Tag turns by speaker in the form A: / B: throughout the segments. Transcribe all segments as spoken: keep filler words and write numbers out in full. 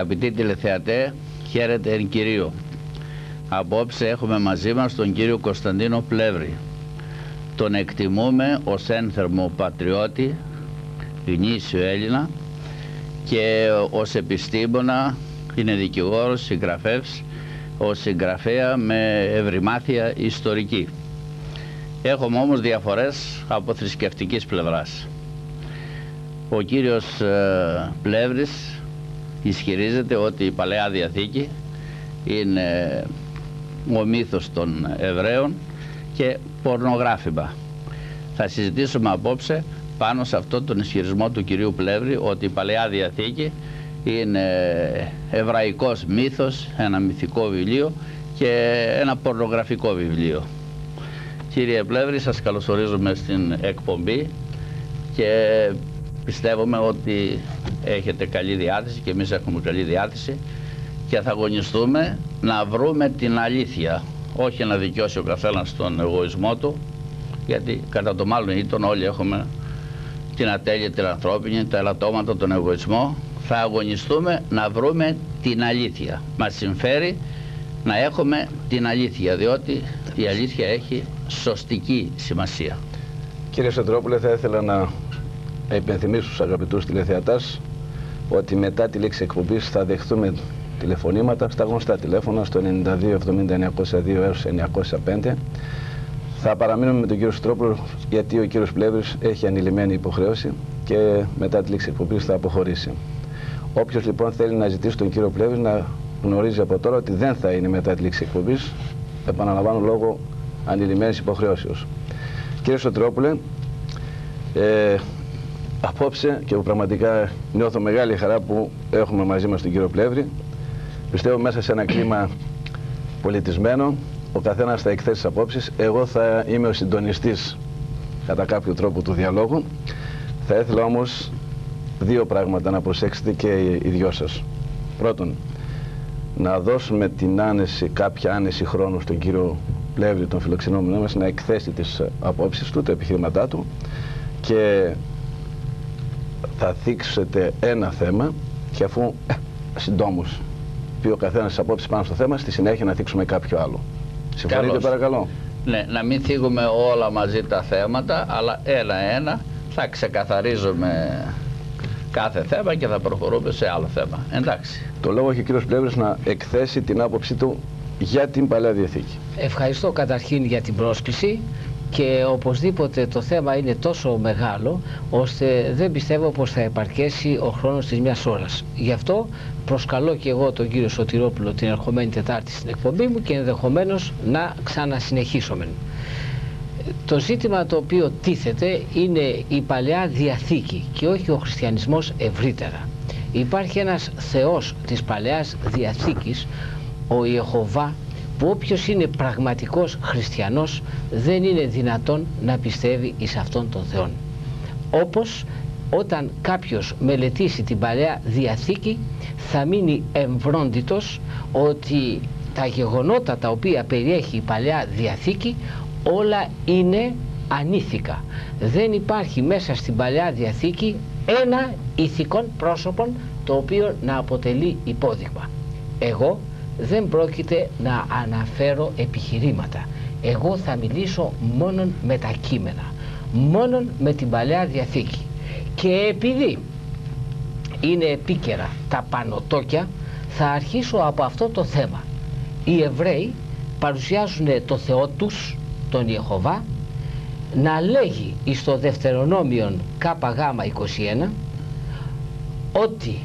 A: Αγαπητοί τηλεθεατέ, χαίρετε εν Κυρίω. Απόψε έχουμε μαζί μας τον κύριο Κωνσταντίνο Πλεύρη. Τον εκτιμούμε ως ένθερμο πατριώτη, γνήσιο Έλληνα, και ως επιστήμονα είναι δικηγόρος, συγγραφέας, ως συγγραφέα με ευρυμάθεια ιστορική. Έχουμε όμως διαφορές από θρησκευτικής πλευράς. Ο κύριος ε, Πλεύρης ισχυρίζεται ότι η Παλαιά Διαθήκη είναι ο μύθος των Εβραίων και πορνογράφημα. Θα συζητήσουμε απόψε πάνω σε αυτόν τον ισχυρισμό του κυρίου Πλεύρη ότι η Παλαιά Διαθήκη είναι εβραϊκός μύθος, ένα μυθικό βιβλίο και ένα πορνογραφικό βιβλίο. Κύριε Πλεύρη, σας καλωσορίζουμε στην εκπομπή και πιστεύουμε ότι έχετε καλή διάθεση και εμείς έχουμε καλή διάθεση και θα αγωνιστούμε να βρούμε την αλήθεια, όχι να δικαιώσει ο καθένας τον εγωισμό του, γιατί κατά το μάλλον ήτον όλοι έχουμε την ατέλεια την ανθρώπινη, τα ελαττώματα, τον εγωισμό. Θα αγωνιστούμε να βρούμε την αλήθεια. Μας συμφέρει να έχουμε την αλήθεια, διότι η αλήθεια έχει σωστική σημασία.
B: Κύριε Σωτηρόπουλε, θα ήθελα να υπενθυμίσω στους αγαπητούς τηλεθεατάς ότι μετά τη λήξη εκπομπής θα δεχτούμε τηλεφωνήματα στα γνωστά τηλέφωνα στο ενενήντα δύο εβδομήντα εννιακόσια δύο έως εννιακόσια πέντε. Θα παραμείνουμε με τον κύριο Σωτηρόπουλο γιατί ο κύριος Πλεύρης έχει ανηλυμένη υποχρέωση και μετά τη λήξη εκπομπής θα αποχωρήσει. Όποιος λοιπόν θέλει να ζητήσει τον κύριο Πλεύρη να γνωρίζει από τώρα ότι δεν θα είναι μετά τη λήξη εκπομπής, επαναλαμβάνω, λόγω ανηλυμένης υποχρεώσεως. Κύριε Σωτηρόπουλε, ε, απόψε και πραγματικά νιώθω μεγάλη χαρά που έχουμε μαζί μας τον κύριο Πλεύρη. Πιστεύω μέσα σε ένα κλίμα πολιτισμένο, ο καθένας θα εκθέσει τις απόψεις. Εγώ θα είμαι ο συντονιστής κατά κάποιο τρόπο του διαλόγου. Θα ήθελα όμως δύο πράγματα να προσέξετε και οι δυο σας. Πρώτον, να δώσουμε την άνεση, κάποια άνεση χρόνου στον κύριο Πλεύρη, τον φιλοξενούμενο μας, να εκθέσει τις απόψεις του, τα επιχειρηματά του, και θα θίξετε ένα θέμα και αφού ε, συντόμως πει ο καθένας τις απόψεις πάνω στο θέμα, στη συνέχεια να θίξουμε κάποιο άλλο. Συμφωνείτε, παρακαλώ?
A: Ναι, να μην θίγουμε όλα μαζί τα θέματα, αλλά ένα-ένα θα ξεκαθαρίζουμε κάθε θέμα και θα προχωρούμε σε άλλο θέμα. Εντάξει.
B: Το λόγο έχει ο κύριος Πλεύρης να εκθέσει την άποψή του για την Παλαιά Διαθήκη.
C: Ευχαριστώ καταρχήν για την πρόσκληση και οπωσδήποτε το θέμα είναι τόσο μεγάλο ώστε δεν πιστεύω πως θα επαρκέσει ο χρόνος της μιας ώρας. Γι' αυτό προσκαλώ και εγώ τον κύριο Σωτηρόπουλο την ερχομένη Τετάρτη στην εκπομπή μου και ενδεχομένως να ξανασυνεχίσουμε. Το ζήτημα το οποίο τίθεται είναι η Παλαιά Διαθήκη και όχι ο χριστιανισμός ευρύτερα. Υπάρχει ένας Θεός της Παλαιάς Διαθήκης, ο Ιεχωβά, που όποιος είναι πραγματικός χριστιανός δεν είναι δυνατόν να πιστεύει εις αυτόν τον Θεόν. Όπως όταν κάποιος μελετήσει την Παλαιά Διαθήκη θα μείνει εμβρόντιτος ότι τα γεγονότα τα οποία περιέχει η Παλαιά Διαθήκη όλα είναι ανήθικα. Δεν υπάρχει μέσα στην Παλαιά Διαθήκη ένα ηθικών πρόσωπον το οποίο να αποτελεί υπόδειγμα. Εγώ δεν πρόκειται να αναφέρω επιχειρήματα. Εγώ θα μιλήσω μόνον με τα κείμενα, μόνον με την Παλαιά Διαθήκη. Και επειδή είναι επίκαιρα τα πανωτόκια, θα αρχίσω από αυτό το θέμα. Οι Εβραίοι παρουσιάζουν το Θεό τους, τον Ιεχωβά, να λέγει εις το Δευτερονόμιον ΚΓ είκοσι ένα ότι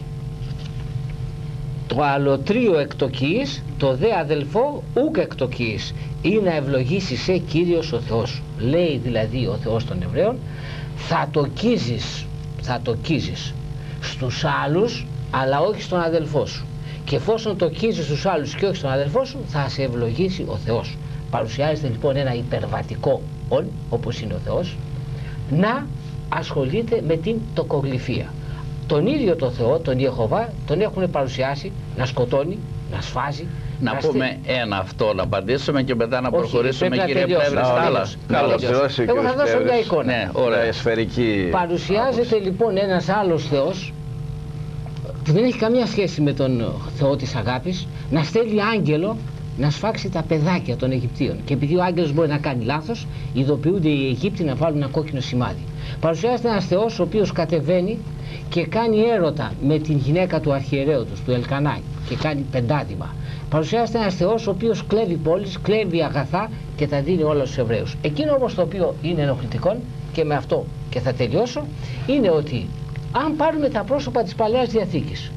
C: το αλωτρίο εκτοκείς, το δε αδελφό ούκ εκτοκείς, ή να ευλογήσει σε Κύριος ο Θεός. Λέει δηλαδή ο Θεός των Εβραίων, θα το κίζεις, θα το κίζεις στους άλλους αλλά όχι στον αδελφό σου, και εφόσον το κίζεις στους άλλους και όχι στον αδελφό σου θα σε ευλογήσει ο Θεός. Παρουσιάζεται λοιπόν ένα υπερβατικό όν, όπως είναι ο Θεός, να ασχολείται με την τοκογλυφία. Τον ίδιο το Θεό, τον Ιεχωβά, τον έχουν παρουσιάσει να σκοτώνει, να σφάζει.
A: Να, να πούμε στε... ένα αυτό, να απαντήσουμε και μετά να
C: Όχι,
A: προχωρήσουμε, κύριε Πλεύρη, στα άλλα.
C: Εγώ θα δώσω μια εικόνα.
A: Ναι, ωραία,
B: σφαιρική.
C: Παρουσιάζεται
B: άποψη.
C: λοιπόν ένας άλλος Θεός, που δεν έχει καμία σχέση με τον Θεό της αγάπης, να στέλνει άγγελο να σφάξει τα παιδάκια των Αιγυπτίων. Και επειδή ο άγγελος μπορεί να κάνει λάθος, ειδοποιούνται οι Αιγύπτιοι να βάλουν ένα κόκκινο σημάδι. Παρουσιάζεται ένας Θεός ο οποίος κατεβαίνει και κάνει έρωτα με την γυναίκα του αρχιερέου τους, του Ελκανά, και κάνει πεντάδημα. Παρουσιάζεται ένας Θεός ο οποίος κλέβει πόλεις, κλέβει αγαθά και τα δίνει όλα στους Εβραίους. Εκείνο όμως το οποίο είναι ενοχλητικό, και με αυτό και θα τελειώσω, είναι ότι αν πάρουμε τα πρόσωπα της Παλαιάς Διαθήκης,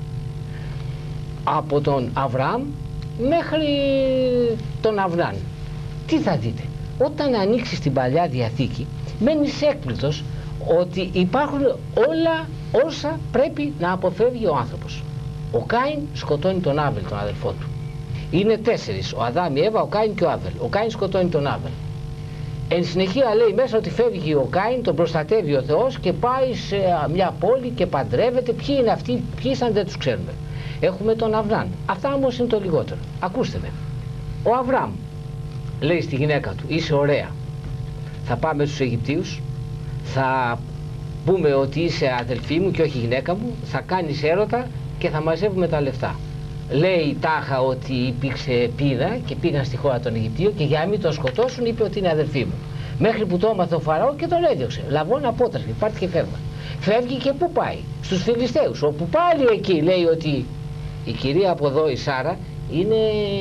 C: από τον Αβραάμ μέχρι τον Αυνάν, τι θα δείτε? Όταν ανοίξεις την Παλιά Διαθήκη, μένεις έκπληκτος ότι υπάρχουν όλα όσα πρέπει να αποφεύγει ο άνθρωπος. Ο Κάιν σκοτώνει τον Άβελ, τον αδελφό του. Είναι τέσσερις, ο Αδάμ, η Εύα, ο Κάιν και ο Άβελ. Ο Κάιν σκοτώνει τον Άβελ. Εν συνεχεία λέει μέσα ότι φεύγει ο Κάιν, τον προστατεύει ο Θεός και πάει σε μια πόλη και παντρεύεται. Ποιοι είναι αυτοί, ποιοι ήσαν, δεν τους ξέρουμε. Έχουμε τον Αβράμ. Αυτά όμως είναι το λιγότερο. Ακούστε με. Ο Αβραάμ λέει στη γυναίκα του, είσαι ωραία. Θα πάμε στους Αιγυπτίους, θα πούμε ότι είσαι αδελφή μου και όχι γυναίκα μου, θα κάνεις έρωτα και θα μαζεύουμε τα λεφτά. Λέει τάχα ότι υπήρξε πείνα και πήγαν στη χώρα των Αιγυπτίων και για να μην τον σκοτώσουν είπε ότι είναι αδελφή μου. Μέχρι που το έμαθε ο Φαραώ και τον έδιωξε. Λαβών απότρεφη, πάρτε και φεύγα. Φεύγει και πού πάει? Στους Φιλιστέους, όπου πάλι εκεί λέει ότι η κυρία από εδώ, η Σάρα, είναι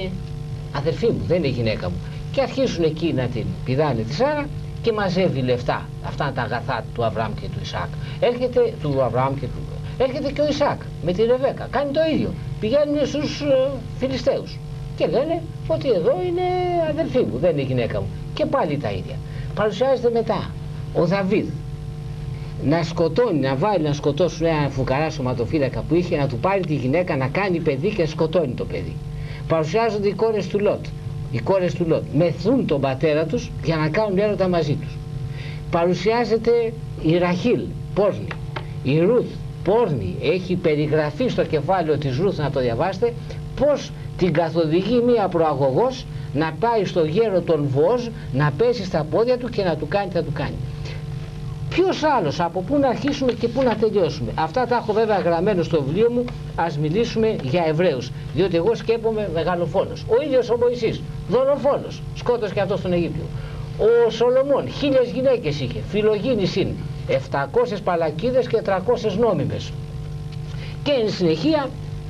C: αδελφή μου, δεν είναι γυναίκα μου. Και αρχίζουν εκεί να την πηδάνε τη Σάρα και μαζεύει λεφτά. Αυτά είναι τα αγαθά του Αβραάμ και του Ισαάκ. Έρχεται του Αβραάμ και του Έρχεται και ο Ισαάκ με τη Ρεβέκα, κάνει το ίδιο. Πηγαίνουν στους uh, Φιλιστέους και λένε ότι εδώ είναι αδελφή μου, δεν είναι γυναίκα μου. Και πάλι τα ίδια. Παρουσιάζεται μετά ο Δαβίδ να σκοτώνει, να βάλει να σκοτώσουν έναν φουκαρά σωματοφύλακα που είχε, να του πάρει τη γυναίκα, να κάνει παιδί και σκοτώνει το παιδί. Παρουσιάζονται οι κόρες του Λότ. Οι κόρες του Λότ μεθούν τον πατέρα τους για να κάνουν έρωτα μαζί τους. Παρουσιάζεται η Ραχήλ, πόρνη, η Ρουθ, πόρνη. Έχει περιγραφεί στο κεφάλαιο της Ρουθ, να το διαβάσετε, πως την καθοδηγεί μία προαγωγός να πάει στο γέρο των Βοόζ, να πέσει στα πόδια του και να του κάνει, θα του κάνει. Ποιος άλλος, από πού να αρχίσουμε και πού να τελειώσουμε? Αυτά τα έχω βέβαια γραμμένο στο βιβλίο μου. Ας μιλήσουμε για Εβραίους, διότι εγώ σκέπομαι μεγαλοφόνος. Ο ίδιος ο Μωυσής, δολοφόνος, σκότωσε και αυτό στον Αιγύπτιο. Ο Σολομών, χίλιες γυναίκες είχε, φιλογίνη συν, επτακόσιες παλακίδες και τριακόσιες νόμιμες. Και εν συνεχεία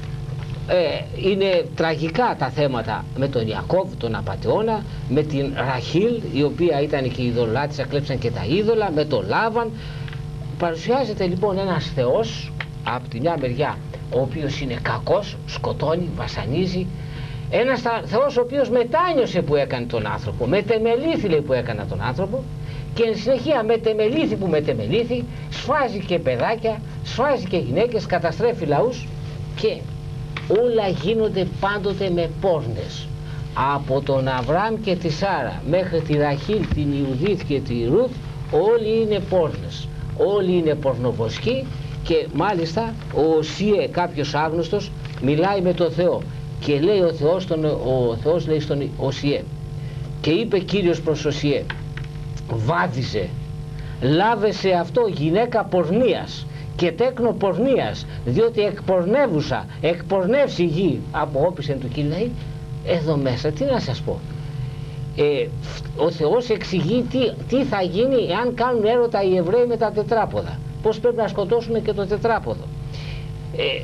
C: ε, είναι τραγικά τα θέματα με τον Ιακώβ, τον απατεώνα, με την Ραχήλ, η οποία ήταν και η ειδωλάτισσα, κλέψαν και τα είδωλα, με τον Λάβαν. Παρουσιάζεται λοιπόν ένας Θεός από τη μια μεριά, ο οποίος είναι κακός, σκοτώνει, βασανίζει. Ένας Θεός ο οποίος μετάνιωσε που έκανε τον άνθρωπο, μετεμελήθη λέει που έκανε τον άνθρωπο, και εν συνεχεία μετεμελήθη που μετεμελήθη, σφάζει και παιδάκια, σφάζει και γυναίκες, καταστρέφει λαούς, και όλα γίνονται πάντοτε με πόρνες. Από τον Αβραάμ και τη Σάρα μέχρι τη Ραχήλ, την Ιουδίθ και τη Ρουθ, όλοι είναι πόρνες, όλοι είναι πορνοβοσκοί. Και μάλιστα ο Οσιέ, κάποιος άγνωστος, μιλάει με τον Θεό και λέει ο Θεός, τον, ο Θεός λέει στον Οσιέ, και είπε Κύριος προς Οσιέ, βάδιζε, λάβεσαι αυτό γυναίκα πορνείας και τέκνο πορνείας, διότι εκπορνεύουσα, εκπορνεύσει γη από όπισεν του Κύριου. Εδώ μέσα τι να σας πω, ε, ο Θεός εξηγεί τι, τι θα γίνει εάν κάνουν έρωτα οι Εβραίοι με τα τετράποδα, πως πρέπει να σκοτώσουν και το τετράποδο. ε,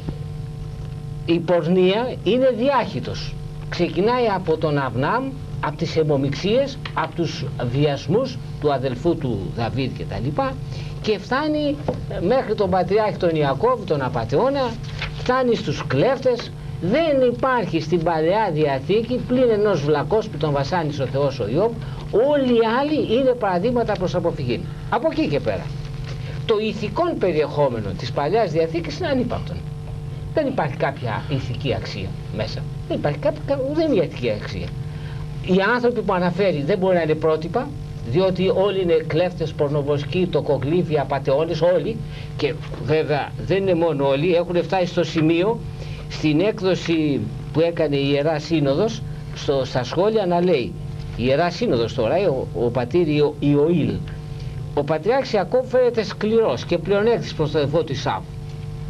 C: η πορνεία είναι διάχυτος, ξεκινάει από τον Αβνάμ, από τις αιμομιξίες, από τους βιασμούς του αδελφού του Δαβίδ και τα λοιπά, και φτάνει μέχρι τον πατριάρχη τον Ιακώβ, τον απατεώνα, φτάνει στους κλέφτες. Δεν υπάρχει στην Παλαιά Διαθήκη πλην ενός βλακός που τον βασάνισε ο Θεός ο Ιώβ. Όλοι οι άλλοι είναι παραδείγματα προς αποφυγή. Από εκεί και πέρα το ηθικό περιεχόμενο της Παλαιάς Διαθήκης είναι ανύπαρκτον. Δεν υπάρχει κάποια ηθική αξία μέσα. Δεν υπάρχει κάποια, δεν είναι ηθική αξία. Οι άνθρωποι που αναφέρει δεν μπορεί να είναι πρότυπα, διότι όλοι είναι κλέφτες, πορνοβοσκοί, τοκογλύφοι, απατεώνες, όλοι. Και βέβαια δεν είναι μόνο όλοι, έχουν φτάσει στο σημείο στην έκδοση που έκανε η Ιερά Σύνοδος, στο, στα σχόλια να λέει, η Ιερά Σύνοδος τώρα, ο, ο πατήρ Ιωήλ, ο πατριάρχης Ιακώβ φαίνεται σκληρός και πλεονέκτης προς το αδελφό του Ισάβ.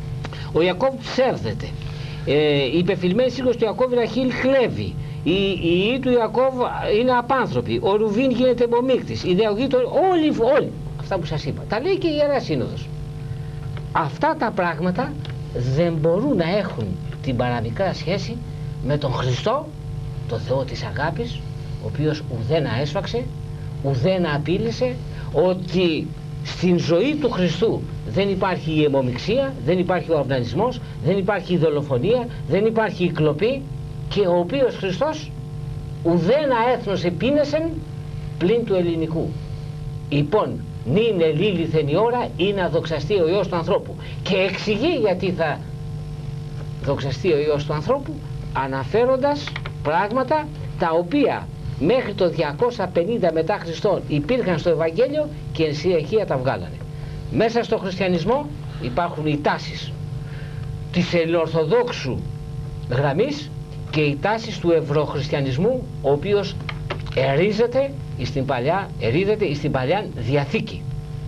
C: Ο Ιακώβ ψεύδεται. Ε, η υπεφυλμένη σύγκρουση του Ιακώβ Ραχήλ κλέβει. Οι ιοί του Ιακώβ είναι απάνθρωποι. Ο Ρουβίν γίνεται αιμομίκτης. Οι νεογείτονες, όλοι, όλοι αυτά που σας είπα. Τα λέει και η Ιερά Σύνοδος. Αυτά τα πράγματα δεν μπορούν να έχουν την παραμικρά σχέση με τον Χριστό, το Θεό της αγάπης, ο οποίος ουδένα έσφαξε, ουδένα απείλησε, ότι στην ζωή του Χριστού δεν υπάρχει η αιμομιξία, δεν υπάρχει ο αυνανισμός, δεν υπάρχει η δολοφονία, δεν υπάρχει η κλοπή, και ο οποίος Χριστός ουδένα έθνος επίνεσεν πλην του ελληνικού. Λοιπόν, νυν ελήλυθεν η ώρα ή να δοξαστεί ο Υιός του ανθρώπου, και εξηγεί γιατί θα δοξαστεί ο Υιός του ανθρώπου, αναφέροντας πράγματα τα οποία μέχρι το διακόσια πενήντα μετά Χριστόν υπήρχαν στο Ευαγγέλιο και εν συνεχεία τα βγάλανε. Μέσα στο χριστιανισμό υπάρχουν οι τάσεις της ελληνοορθοδόξου γραμμής και οι τάσεις του ευρωχριστιανισμού, ο οποίος ερίζεται στην παλιά, ερίζεται στην παλιά Διαθήκη.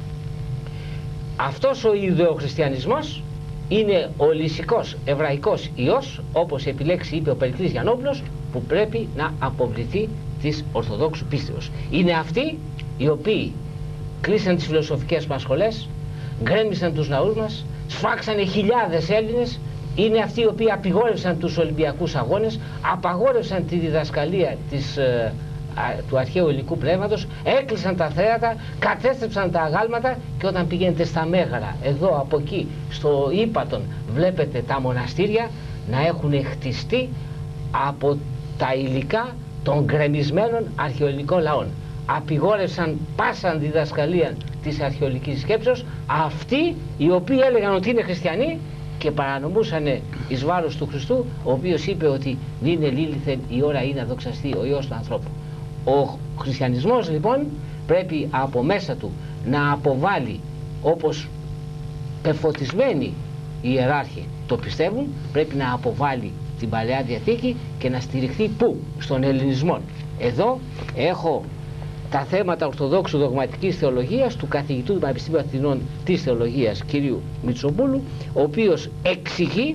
C: Αυτός ο ιδεοχριστιανισμός είναι ο λυσικός εβραϊκός ιός, όπως επιλέξει είπε ο Περικλής Γιαννόπουλος, που πρέπει να αποβληθεί της Ορθοδόξου πίστεως. Είναι αυτοί οι οποίοι κλείσαν τις φιλοσοφικές μας σχολές, γκρέμισαν τους ναούς μας, σφάξανε χιλιάδες Έλληνες. Είναι αυτοί οι οποίοι απειγόρευσαν τους Ολυμπιακούς Αγώνες, απαγόρευσαν τη διδασκαλία της, ε, α, του αρχαίου ελληνικού πνεύματος, έκλεισαν τα θέατα, κατέστρεψαν τα αγάλματα, και όταν πηγαίνετε στα Μέγαρα, εδώ από εκεί, στο Ύπατον, βλέπετε τα μοναστήρια να έχουν χτιστεί από τα υλικά των γκρεμισμένων αρχαιοελληνικών λαών. Απειγόρευσαν πάσαν διδασκαλία της αρχαιολογικής σκέψεως αυτοί οι οποίοι έλεγαν ότι είναι χριστιανοί και παρανομούσαν εις βάρος του Χριστού, ο οποίος είπε ότι νυν ελήλυθεν η ώρα είναι να δοξαστεί ο Υιός του ανθρώπου. Ο χριστιανισμός λοιπόν πρέπει από μέσα του να αποβάλει, όπως πεφωτισμένοι ιεράρχοι το πιστεύουν, πρέπει να αποβάλει την Παλαιά Διαθήκη και να στηριχθεί πού? Στον ελληνισμό. Εδώ έχω τα θέματα ορθοδόξου δογματικής θεολογίας του καθηγητού του Πανεπιστημίου Αθηνών της Θεολογίας κ. Μητσοπούλου, ο οποίος εξηγεί,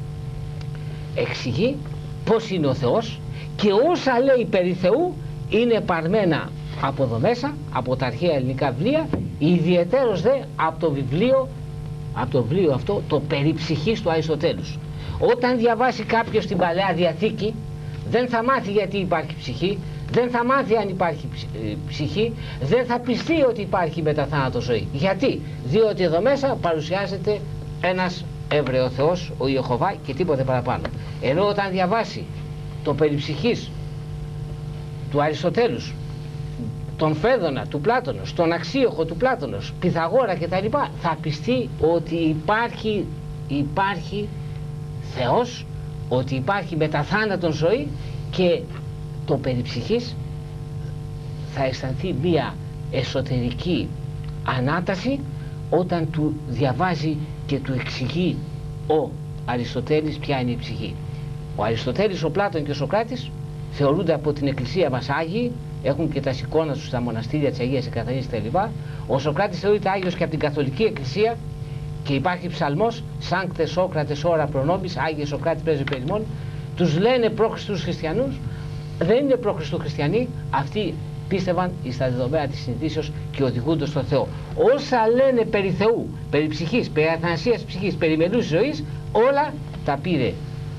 C: εξηγεί πώς είναι ο Θεός, και όσα λέει περί Θεού είναι παρμένα από εδώ μέσα, από τα αρχαία ελληνικά βιβλία, ιδιαιτέρως δε από το βιβλίο, από το βιβλίο αυτό, το περί ψυχής του Αριστοτέλους. Όταν διαβάσει κάποιος την Παλαιά Διαθήκη, δεν θα μάθει γιατί υπάρχει ψυχή, δεν θα μάθει αν υπάρχει ψυχή, δεν θα πιστεί ότι υπάρχει μεταθάνατο ζωή. Γιατί? Διότι εδώ μέσα παρουσιάζεται ένας Εβραίο Θεός, ο Ιεχωβά, και τίποτε παραπάνω. Ενώ όταν διαβάσει το περί ψυχής του Αριστοτέλους, τον Φέδωνα του Πλάτωνος, τον Αξίοχο του Πλάτωνος, Πυθαγόρα κτλ, θα πιστεί ότι υπάρχει, υπάρχει Θεός, ότι υπάρχει μεταθάνατον ζωή, και το περί ψυχής θα αισθανθεί μία εσωτερική ανάταση όταν του διαβάζει και του εξηγεί ο Αριστοτέλης ποια είναι η ψυχή. Ο Αριστοτέλης, ο Πλάτων και ο Σωκράτης θεωρούνται από την Εκκλησία μας Άγιοι, έχουν και τα εικόνα τους στα μοναστήρια της Αγίας Εκαθαρίσης κλπ. Ο Σωκράτης θεωρείται Άγιος και από την Καθολική Εκκλησία, και υπάρχει ψαλμός «Σάνκτε Σώκρατες ώρα προνόμπης», Άγιε Σωκράτη πρέσβη περιμών. Τους λένε προ-Χριστούς χριστιανούς, δεν είναι προ-Χριστού χριστιανοί, αυτοί πίστευαν στα δεδομένα της συνειδήσεως και οδηγούνται στο Θεό. Όσα λένε περί Θεού, περί ψυχής, περί αθανασίας ψυχής, περί μελούς ζωής, όλα τα πήρε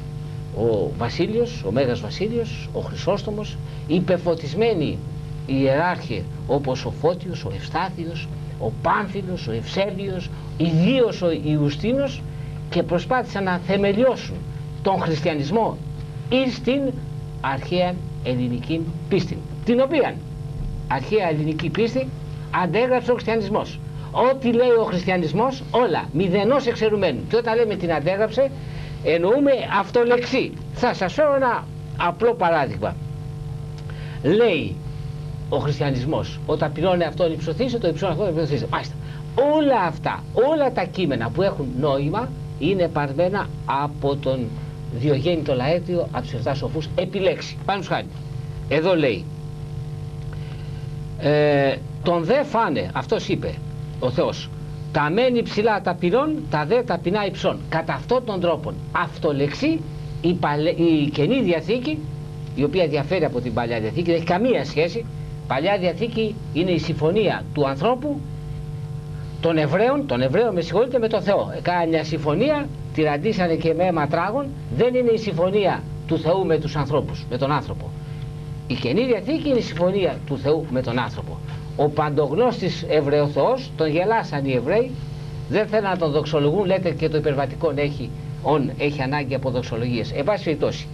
C: ο Βασίλειος, ο Μέγας Βασίλειος, ο Χρυσόστομος, οι πεφωτισμένοι ιεράρχοι όπως ο Φώτιος, ο Ευστάθιος, ο Πάμφιλος, ο Ευσέβιος, ιδίως ο Ιουστίνος, και προσπάθησαν να θεμελιώσουν τον χριστιανισμό εις την αρχαία ελληνική πίστη, την οποία αρχαία ελληνική πίστη αντέγραψε ο χριστιανισμός. Ό,τι λέει ο χριστιανισμός, όλα μηδενός εξαιρουμένου. Και όταν λέμε την αντέγραψε, εννοούμε αυτολεξί. Θα σας φέρω ένα απλό παράδειγμα. Λέει ο χριστιανισμός, όταν πυρώνει αυτόν υψωθήσε, το υψώνει αυτόν υψωθήσε. Μάλιστα. Όλα αυτά, όλα τα κείμενα που έχουν νόημα είναι παρμένα από τον Διογέννη το Λαέτιο, από τους εφτά σοφούς, επιλέξει. Πάνω σχάρι. Εδώ λέει, ε, τον δε φάνε, αυτός είπε ο Θεός, Τα μένει ψηλά τα πυρών, τα δε ταπεινά υψών. Κατά αυτόν τον τρόπο αυτολεξεί η, παλαι... η Καινή Διαθήκη, η οποία διαφέρει από την Παλιά Διαθήκη, δεν έχει καμία σχέση. Παλιά Διαθήκη είναι η συμφωνία του ανθρώπου, των Εβραίων, των Εβραίων με συγχωρείτε, με το Θεό. Έκανε μια συμφωνία, τη ραντίσανε και με αίμα τράγων. Δεν είναι η συμφωνία του Θεού με τους ανθρώπους, με τον άνθρωπο. Η Καινή Διαθήκη είναι η συμφωνία του Θεού με τον άνθρωπο. Ο παντογνώστης Εβραιοθεός, τον γελάσαν οι Εβραίοι, δεν θέλουν να τον δοξολογούν, λέτε και το υπερβατικό έχει, on, έχει ανάγκη από δοξολογίες. Εν πάση περιπτώσει,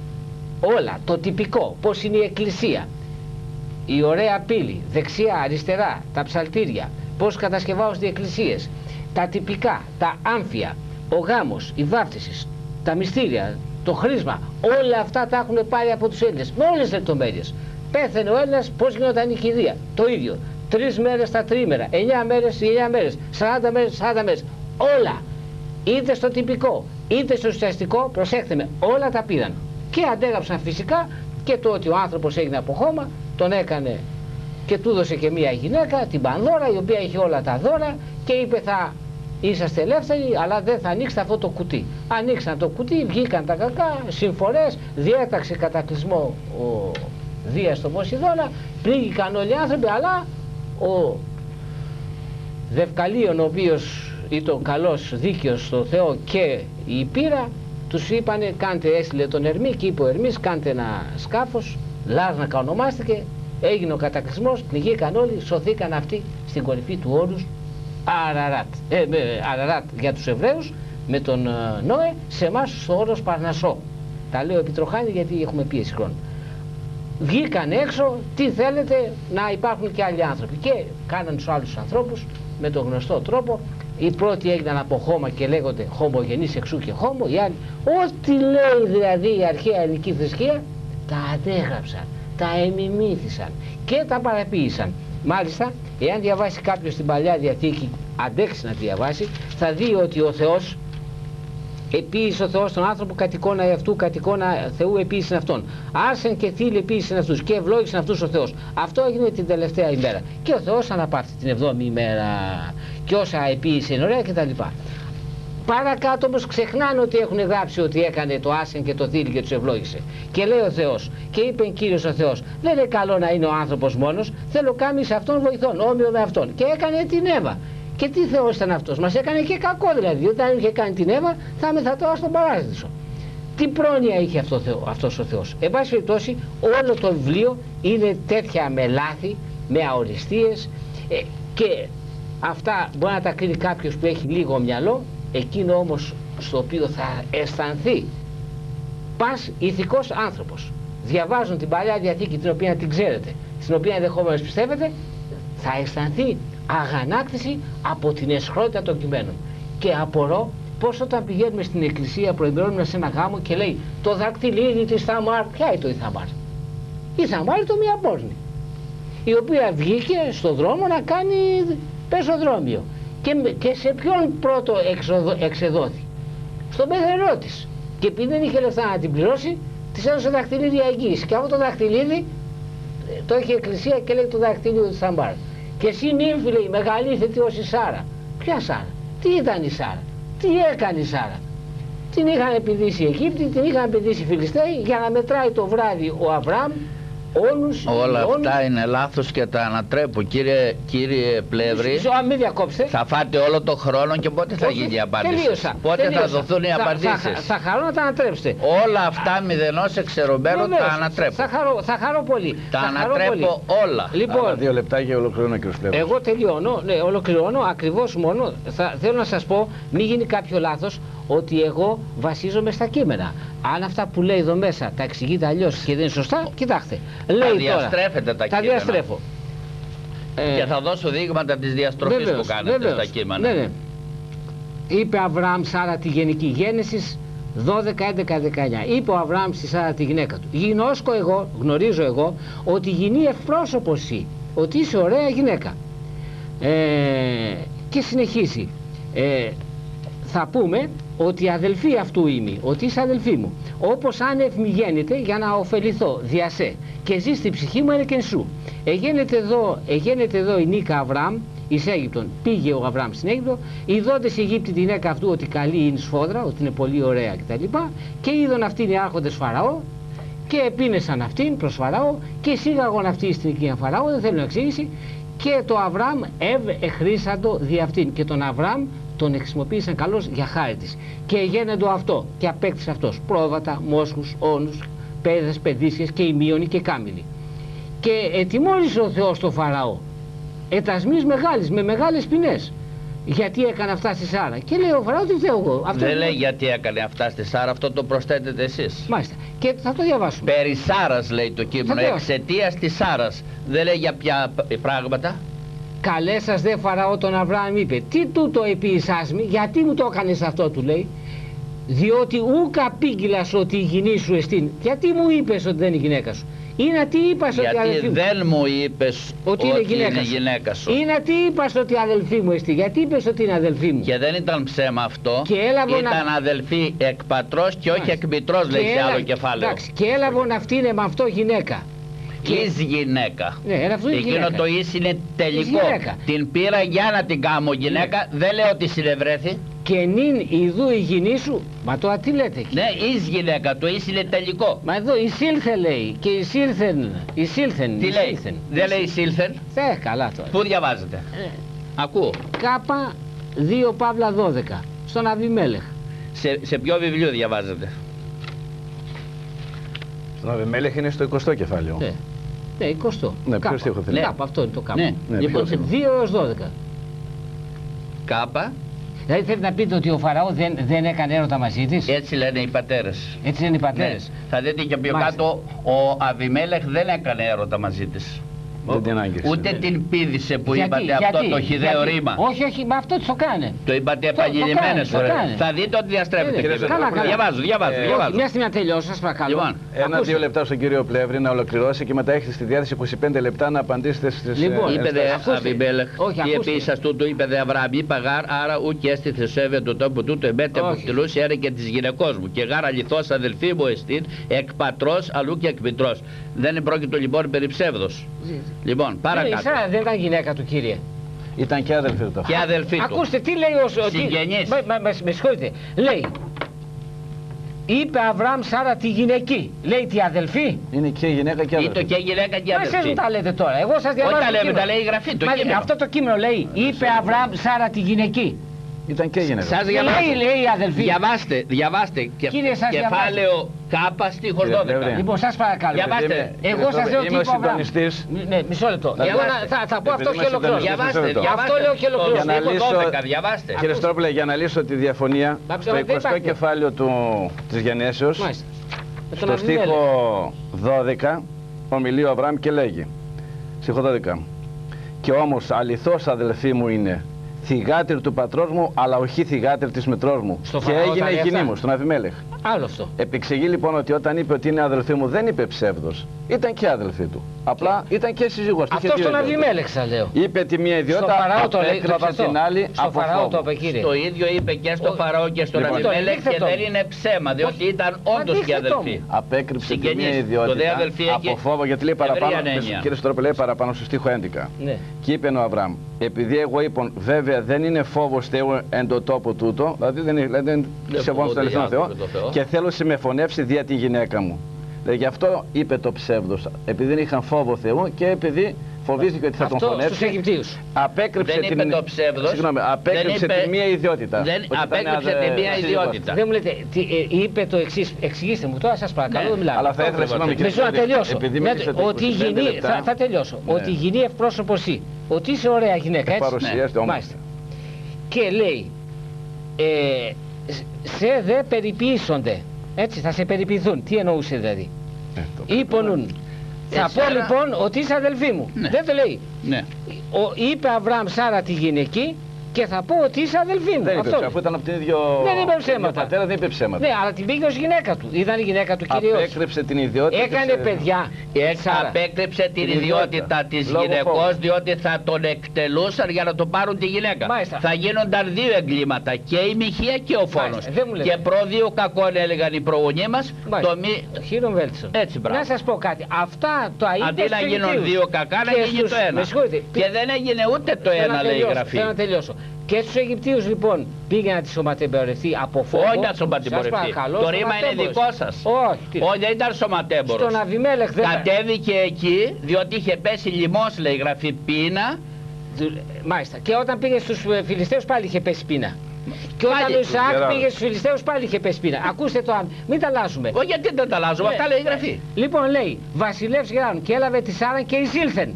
C: όλα, το τυπικό, πώς είναι η εκκλησία, η ωραία πύλη, δεξιά, αριστερά, τα ψαλτήρια, πώς κατασκευάζονται οι εκκλησίες, τα τυπικά, τα άμφια, ο γάμος, η βάφτιση, τα μυστήρια, το χρήσμα, όλα αυτά τα έχουν πάρει από τους Έλληνες με όλες τις λεπτομέρειες. Πέθανε ο Έλληνας, πώς γινόταν η κηδεία, το ίδιο. Τρεις μέρες τα τρίμερα, εννιά μέρες οι εννιά μέρες, σαράντα μέρες σαράντα μέρες. Όλα, είτε στο τυπικό είτε στο ουσιαστικό, προσέξτε με, όλα τα πήραν. Και αντέγραψαν φυσικά και το ότι ο άνθρωπος έγινε από χώμα, τον έκανε και του έδωσε και μία γυναίκα, την Πανδώρα, η οποία είχε όλα τα δώρα και είπε θα είσαστε ελεύθεροι, αλλά δεν θα ανοίξετε αυτό το κουτί. Ανοίξαν το κουτί, βγήκαν τα κακά, συμφορές, διέταξε κατακλυσμό ο Δίας στο Ποσειδώνα, πλήγηκαν όλοι οι άνθρωποι, αλλά ο Δευκαλίων, ο οποίος ήταν καλός, δίκαιος στο Θεό και η πύρα, τους είπανε κάντε, έστειλε τον Ερμή και είπε ο Ερμής κάντε ένα σκάφος, Λάρνακα ονομάστηκε, έγινε ο κατακλυσμός, πνιγήκαν όλοι, σωθήκαν αυτοί στην κορυφή του όρους Αραράτ, ε, Αραράτ για τους Εβραίους με τον Νόε, σε εμάς στο όρος Παρνασσό. Τα λέω επιτροχάνη γιατί έχουμε πίεση χρόνου. Βγήκαν έξω, τι θέλετε, να υπάρχουν και άλλοι άνθρωποι και κάναν τους άλλους ανθρώπους με τον γνωστό τρόπο. Οι πρώτοι έγιναν από χώμα και λέγονται χωμογενείς εξού και χώμο, οι άλλοι ό,τι λέει δηλαδή η αρχαία ελληνική θρησκεία τα αντέγραψαν, τα εμιμήθησαν και τα παραποίησαν. Μάλιστα, εάν διαβάσει κάποιος την Παλιά Διαθήκη, αντέξει να τη διαβάσει, θα δει ότι ο Θεός επίησε ο Θεός τον άνθρωπο κατ' εικόνα εαυτού, κατ' εικόνα Θεού επίησε αυτόν. Άρσεν και θύλη επίησε αυτούς και ευλόγησε αυτούς ο Θεός. Αυτό έγινε την τελευταία ημέρα. Και ο Θεός αναπαύθη την εβδόμη ημέρα. Και όσα επίησε είναι ωραία κτλ. Παρακάτω όμως ξεχνάνε ότι έχουν γράψει ότι έκανε το Άσεν και το θύλι και τους ευλόγησε. Και λέει ο Θεός, και είπε Κύριος ο Θεός, δεν είναι καλό να είναι ο άνθρωπος μόνος, θέλω κάνει σε αυτόν βοηθόν, όμοιο με αυτόν. Και έκανε την Εύα. Και τι Θεός ήταν αυτός, μας έκανε και κακό δηλαδή. Όταν είχε κάνει την Εύα, θα μεθατώ στον παράδεισο. Τι πρόνοια είχε αυτό, αυτός ο Θεός. Εν πάση περιπτώσει, όλο το βιβλίο είναι τέτοια με λάθη, με αοριστείες ε, και αυτά μπορεί να τα κρίνει κάποιος που έχει λίγο μυαλό, εκείνο όμως στο οποίο θα αισθανθεί πας ηθικός άνθρωπος. Διαβάζουν την Παλιά Διαθήκη, την οποία την ξέρετε, στην οποία ενδεχομένως πιστεύετε, θα αισθανθεί αγανάκτηση από την αισχρότητα των κειμένων. Και απορώ πως όταν πηγαίνουμε στην εκκλησία, προημερώνουμε σε ένα γάμο και λέει το δακτυλίδι της Θαμάρ, ποια είναι το η Θαμάρ? Η Θαμάρ είναι το μία πόρνη, η οποία βγήκε στον δρόμο να κάνει πεζοδρόμιο. Και, και σε ποιον πρώτο εξοδο, εξεδόθη? Στον πεθερό της. Και επειδή δεν είχε λεφτά να την πληρώσει, της έδωσε δακτυλίδι εγγύηση. Και αυτό το δακτυλίδι το έχει η εκκλησία και λέει το δακτυλίδι της Θαμάρ. Και εσύ νύμφη, λέει, μεγαλύτερη ως η Σάρα. Ποια Σάρα? Τι ήταν η Σάρα? Τι έκανε η Σάρα? Την είχαν επιδίσει οι Αιγύπτιοι, την είχαν επιδίσει οι Φιλιστέοι για να μετράει το βράδυ ο Αβραάμ όνους, όλα
A: αυτά
C: όνους.
A: Είναι λάθος και τα ανατρέπω, κύριε, κύριε Πλεύρη.
C: Μην διακόψετε.
A: Θα φάτε όλο το χρόνο και πότε θα
C: Όχι,
A: γίνει η απάντηση?
C: τελείωσα,
A: Πότε
C: τελείωσα.
A: θα δοθούν οι
C: θα,
A: απαντήσεις?
C: Θα, θα χαρώ να τα ανατρέψετε.
A: Όλα αυτά μηδενός εξαιρωμένο τα ανατρέπω.
C: Θα χαρώ, θα χαρώ πολύ.
A: Τα
C: θα
A: ανατρέπω πολύ. Όλα.
C: Λοιπόν,
B: Άρα δύο λεπτάκια ολοκληρώνω, κύριε Πλεύρη.
C: Εγώ τελειώνω, ναι, ολοκληρώνω ακριβώς μόνο. Θα, θέλω να σας πω, μην γίνει κάποιο λάθος, ότι εγώ βασίζομαι στα κείμενα. Αν αυτά που λέει εδώ μέσα τα εξηγείτε αλλιώς και δεν είναι σωστά, κοιτάξτε. Λέει
A: τα
C: τώρα,
A: διαστρέφετε τα,
C: τα
A: κείμενα.
C: διαστρέφω.
A: Και θα δώσω δείγματα της διαστροφής
C: βεβαίως,
A: που κάνετε
C: βεβαίως,
A: στα κείμενα.
C: Ναι, ναι. Είπε Αβραάμ Σάρα τη γενική Γένεσης δώδεκα, έντεκα, δεκαεννιά. Είπε ο Αβραάμ στη Σάρα τη γυναίκα του, γινώσκω εγώ, γνωρίζω εγώ, ότι γινεί ευπρόσωπος εσύ, ότι είσαι ωραία γυναίκα. Ε, και συνεχίζει. Ε, θα πούμε ότι αδελφή αυτού είμαι, ότι είσαι αδελφή μου, όπως άνευ μη γέννητε για να ωφεληθώ διασέ και ζει στην ψυχή μου έλεγεν σου. Εγένεται εδώ, εγένεται εδώ η Νίκα Αβραάμ, εις Αίγυπτον. Πήγε ο Αβραάμ στην Αίγυπτο, ειδώντες οι Αιγύπτιοι την γυναίκα αυτού ότι καλή είναι σφόδρα, ότι είναι πολύ ωραία κτλ. Και είδον αυτήν οι άρχοντες Φαραώ και επίνεσαν αυτήν προς Φαραώ και εισήγαγον αυτή στην οικία Φαραώ, δεν θέλω να εξήγηση. Και το Αβραάμ εχρήσαντο δι' αυτήν. Και τον Αβραάμ τον χρησιμοποίησαν καλώς για χάρη της. Και γένετο αυτό και απέκτησε αυτός πρόβατα, μόσχους, όνους, πέδες, παιδίσιες και ημίωνοι και κάμιλοι. Και ετιμώρησε ο Θεός το Φαραώ ετασμής μεγάλης, με μεγάλες ποινές. Γιατί έκανε αυτά στη Σάρα. Και λέει ο Φαραώ, τι φταίω εγώ. Αυτό
A: δεν
C: είναι...
A: λέει γιατί έκανε αυτά στη Σάρα, αυτό το προσθέτετε εσείς.
C: Μάλιστα. Και θα το διαβάσουμε.
A: Περί Σάρας λέει το κείμενο, εξαιτίας της Σάρας. Δεν λέει για ποια πράγματα.
C: Καλέσας δε Φαραώ τον Αβραάμ, είπε, τι τούτο επίησάς μη, γιατί μου το έκανες αυτό, του λέει. Διότι ούκ απήγγειλας ότι η γυνή σου εστίν. Γιατί μου είπες ότι δεν είναι η γυναίκα σου. Ή να τι είπας ότι η αδελφή μου.
A: Γιατί δεν μου είπες ότι, ότι είναι, γυναίκα, είναι γυναίκα σου.
C: Ή να τι είπας ότι η αδελφή μου εστί. Γιατί είπες ότι είναι αδελφή μου.
A: Και δεν ήταν ψέμα αυτό.
C: Και
A: ήταν να... αδελφή εκ πατρός και όχι εκ μητρός, λέει σε άλλο κεφάλαιο.
C: Εντάξει, και έλαβον αυτή είναι με αυτό γυναίκα.
A: Εις γυναίκα.
C: Ναι, αυτό είναι
A: εκείνο
C: γυναίκα.
A: Το εις είναι τελικό. Την πήρα για να την κάνω γυναίκα, ναι. Δεν λέω ότι συνευρέθη.
C: Και νυν ιδού η γυνή σου. Μα τώρα τι λέτε εκεί.
A: Ναι, εις γυναίκα, το εις είναι τελικό.
C: Μα εδώ εισήλθε λέει. Και εισήλθεν. Εισήλθεν.
A: Τι λέει, δεν λέει εισήλθεν.
C: Ε, καλά τώρα.
A: Πού διαβάζετε.
C: Ε.
A: Ακούω.
C: Κάπα δύο Παύλα δώδεκα. Στον Αβιμέλεχ.
A: Σε, σε ποιο βιβλίο διαβάζετε.
B: Στον Αβιμέλεχ είναι στο εικοστό κεφάλαιο.
C: Ναι. Ναι, εικοστό.
B: Ναι, ποιο στίχο θέλει.
C: Κάπα, αυτό είναι το κάπα.
A: Ναι,
B: ναι,
C: λοιπόν, δύο έως δώδεκα.
A: Κάπα.
C: Δηλαδή θέλετε να πείτε ότι ο Φαραώ δεν, δεν έκανε έρωτα μαζί της.
A: Έτσι λένε οι πατέρες.
C: Έτσι λένε οι πατέρες.
A: Ναι. Θα δείτε και πιο
C: Μάλιστα.
A: κάτω, ο Αβιμέλεχ δεν έκανε έρωτα μαζί της.
B: Δεν την άγγιξε.
A: Ούτε ναι. την πήδησε που
C: γιατί,
A: είπατε
C: γιατί,
A: αυτό το χυδαίο
C: γιατί,
A: ρήμα.
C: Όχι, όχι, μα αυτό το κάνει.
A: Το είπατε επανειλημμένες φορές. Θα δείτε ότι διαστρέφεται.
C: Ε,
A: καλά,
C: καλά, καλά.
A: Διαβάζω, διαβάζω.
C: Ε,
A: διαβάζω.
C: Όχι, μια στιγμή να τελειώσω, σας παρακαλώ.
A: Λοιπόν,
B: ένα-δύο λεπτά στον κύριο Πλεύρη να ολοκληρώσει και μετά έχετε στη διάθεση είκοσι πέντε λεπτά να απαντήσετε στις.
C: Λοιπόν,
A: είπε δε Αβιμέλεχ,
C: τι
A: επίσης τούτου είπε δε Αβραάμ, είπα γάρ, άρα ουκ έστι θεσέβε το τόπο τούτο εμπέτε που κτηλούσε έρε και της γυναικός μου και γάρ αληθώς αδελφή μου εστίν εκ πατρός αλλού και εκ μητρός. Δεν πρόκειτο λοιπόν περί ψεύδος. Λοιπόν, παρακάτω.
C: Δεν ήταν γυναίκα του, κύριε.
B: Ήταν και αδελφή του.
A: Και αδελφή του.
C: Ακούστε τι λέει ο
A: συγγενής.
C: Με, με, με συγχωρείτε. Λέει, είπε Αβραάμ Σάρα τη γυναική. Λέει τη αδελφή.
B: Είναι και γυναίκα και αδελφή.
A: Είναι και γυναίκα και αδελφή.
C: Μα εσείς μου τα λέτε τώρα. Εγώ σας διαβάζω.
A: Όχι τα λέμε, τα λέει η γραφή. Το κείμενο.
C: Αυτό το κείμενο λέει, είπε Αβραάμ Σάρα τη γυναική.
B: Ήταν και γυναίκα.
A: Σας διαβάστε.
C: Λέει, λέει η αδελφή.
A: Διαβάστε, διαβάστε.
C: Κύριε, σας
A: κεφάλαιο Κάπα στίχος δώδεκα.
C: Λοιπόν, σας παρακαλώ.
A: Διαβάστε.
C: Εγώ σας λέω τι είπε ο Αβραάμ. Ναι, μισό λεπτό. Εγώ θα πω αυτό και ολοκληρώνω.
A: Διαβάστε.
C: Αυτό λέω και ολοκληρώνω.
A: Διαβάστε.
B: Κύριε Στρόπουλε, για να λύσω τη διαφωνία, στο εικοστό κεφάλαιο της Γενέσεως, στο στίχο δώδεκα, ομιλεί ο Αβραάμ και λέγει, στίχο δώδεκα, και όμως αληθώς αδελφή μου είναι θυγάτρη του πατρός μου, αλλά όχι θυγάτρη της μητρός μου.
C: Στο
B: και έγινε η γυνή μου, στον Αβιμέλεχ.
C: Άλλο αυτό.
B: Επεξηγεί λοιπόν ότι όταν είπε ότι είναι αδελφή μου, δεν είπε ψεύδος. Ήταν και αδελφή του. Απλά ήταν και σύζυγός του.
C: Αυτό στον Αβιμέλεχ θα λέω.
B: Είπε τη μία ιδιότητα, απέκρυψε την άλλη από φόβο.
C: Το
A: ίδιο είπε και στο Φαραώ και στον Αβιμέλεχ και δεν είναι ψέμα, διότι ήταν όντως και αδελφή.
B: Απέκρυψε τη μία ιδιότητα από φόβο, γιατί λέει παραπάνω, κύριε Στρόπουλε, λέει παραπάνω στο στίχο έντεκα. Και είπε ο Αβραάμ, επειδή εγώ είπων, βέβαια δεν είναι φόβος Θεού εν το τόπο τούτο, δηλαδή δεν, δεν σεβόμαστε τον αληθινό Θεό, και θέλω σε με φωνεύσει δια τη γυναίκα μου. Δηλαδή, γι' αυτό είπε το ψεύδος, επειδή δεν είχαν φόβο Θεού και επειδή φοβήθηκε ότι θα
C: αυτό
B: τον φωνεύσει.
C: Στους Αιγυπτίους.
B: Απέκρυψε
A: δεν
B: την...
A: είπε το ψεύδος.
B: Συγγνώμη, απέκρυψε
A: είπε...
B: τη μία ιδιότητα.
A: Δεν... Απέκρυψε τη μία ιδιότητα.
C: Δεν μου λέτε, τι, ε, είπε το εξής, εξηγήστε μου τώρα, σας παρακαλώ,
A: ναι.
C: δεν μιλάω.
B: Αλλά θα ήθελα συγγνώμη
C: κύριε. να τελειώσω. Ότι η γυνή,
B: λεπτά,
C: θα, θα τελειώσω. Ναι. Ότι η γυνή ευπρόσωπος εσύ. Ότι είσαι ωραία γυναίκα, έτσι.
B: Παρουσίαστε όμως.
C: Και λέει, ε, σε δε περιποίησονται. Έτσι, θα σε περιποιηθούν. Τι εννοούσε δηλαδή. Ε, Υπονούν. Θα πω Σάρα... λοιπόν ότι είσαι αδελφή μου. Ναι. Δεν το λέει.
A: Ναι.
C: Ο, είπε Αβραάμ Σάρα τη γυναική και θα πω ότι είσαι αδελφή μου.
B: Δεν είπε,
C: αυτό
B: αφού ήταν από την ίδιο.
C: Δεν είπε ψέματα.
B: Πατέρα δεν είπε ψέματα.
C: Ναι, αλλά την πήγε ως γυναίκα του. Ήταν η γυναίκα του κυρίως.
B: Απέκρυψε την ιδιότητα.
C: Έκανε
B: της...
C: παιδιά.
A: Έτσι απέκρυψε την, την ιδιότητα της γυναικός, διότι θα τον εκτελούσαν για να το πάρουν τη γυναίκα.
C: Μάλιστα.
A: Θα γίνονταν δύο εγκλήματα, και η μοιχεία και ο φόνος. Και προ δύο κακόν έλεγαν οι προγονείς μας. Το μη...
C: Χείρον βέλτιστον.
A: Έτσι, μπράβο.
C: Να σας πω κάτι. Αυτά το είπε.
A: Αντί να γίνουν δύο κακά, να γίνει το ένα. Και δεν έγινε ούτε το ένα, λέει η γραφή.
C: Θέλω να τελειώσω. Και στους Αιγυπτίους λοιπόν πήγε να τη σωματεμπορευτεί από φόβο.
A: Όχι να σωματεμπορευτεί. Το ρήμα είναι δικό σας.
C: Όχι.
A: Όχι, δεν ήταν σωματέμπορος.
C: Στον Αβιμέλεχ δεν.
A: Κατέβηκε εκεί διότι είχε πέσει λιμός, λέει η γραφή, πείνα.
C: Μάλιστα. Και όταν πήγε στους Φιλιστέους πάλι είχε πέσει πείνα. Και όταν ο Ισαάκ πήγε στους Φιλιστέους πάλι είχε πέσει πείνα. Ακούστε το, μην τα αλλάζουμε.
A: Όχι, γιατί δεν τα αλλάζουμε, αυτά λέει η γραφή.
C: Λοιπόν, λέει βασιλεύς Γεράνου και έλαβε τη Σάρα και εισήλθεν.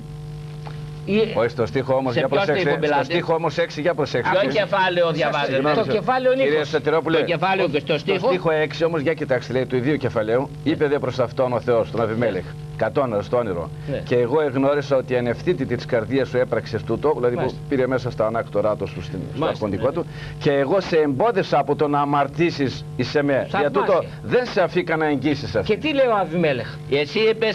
B: Όχι, στο στίχο όμως, για προσέξτε. Στο στίχο όμως έξι, για προσέξτε.
A: Ποιο κεφάλαιο διαβάζετε?
C: Το κεφάλαιο Νίκος.
A: Το κεφάλαιο και στο στίχο.
B: Στο στίχο έξι όμως, για κοιτάξτε, λέει του ιδίου κεφαλαίου, είπε δε προς αυτόν ο Θεός, τον Αβιμέλεχ, κατώνας στο όνειρο. Ναι. Και εγώ εγνώρισα ότι εν ευθύτητη της καρδίας σου έπραξες τούτο, δηλαδή που πήρε μέσα στα ανάκτορά του στο αρχοντικό ναι. του, και εγώ σε εμπόδισα από το να αμαρτήσεις εις εμέ. Για τούτο δεν σε αφήκα να εγγύσεις αυτό.
C: Και τι λέει ο Αβιμέλεχ?
A: Εσύ είπες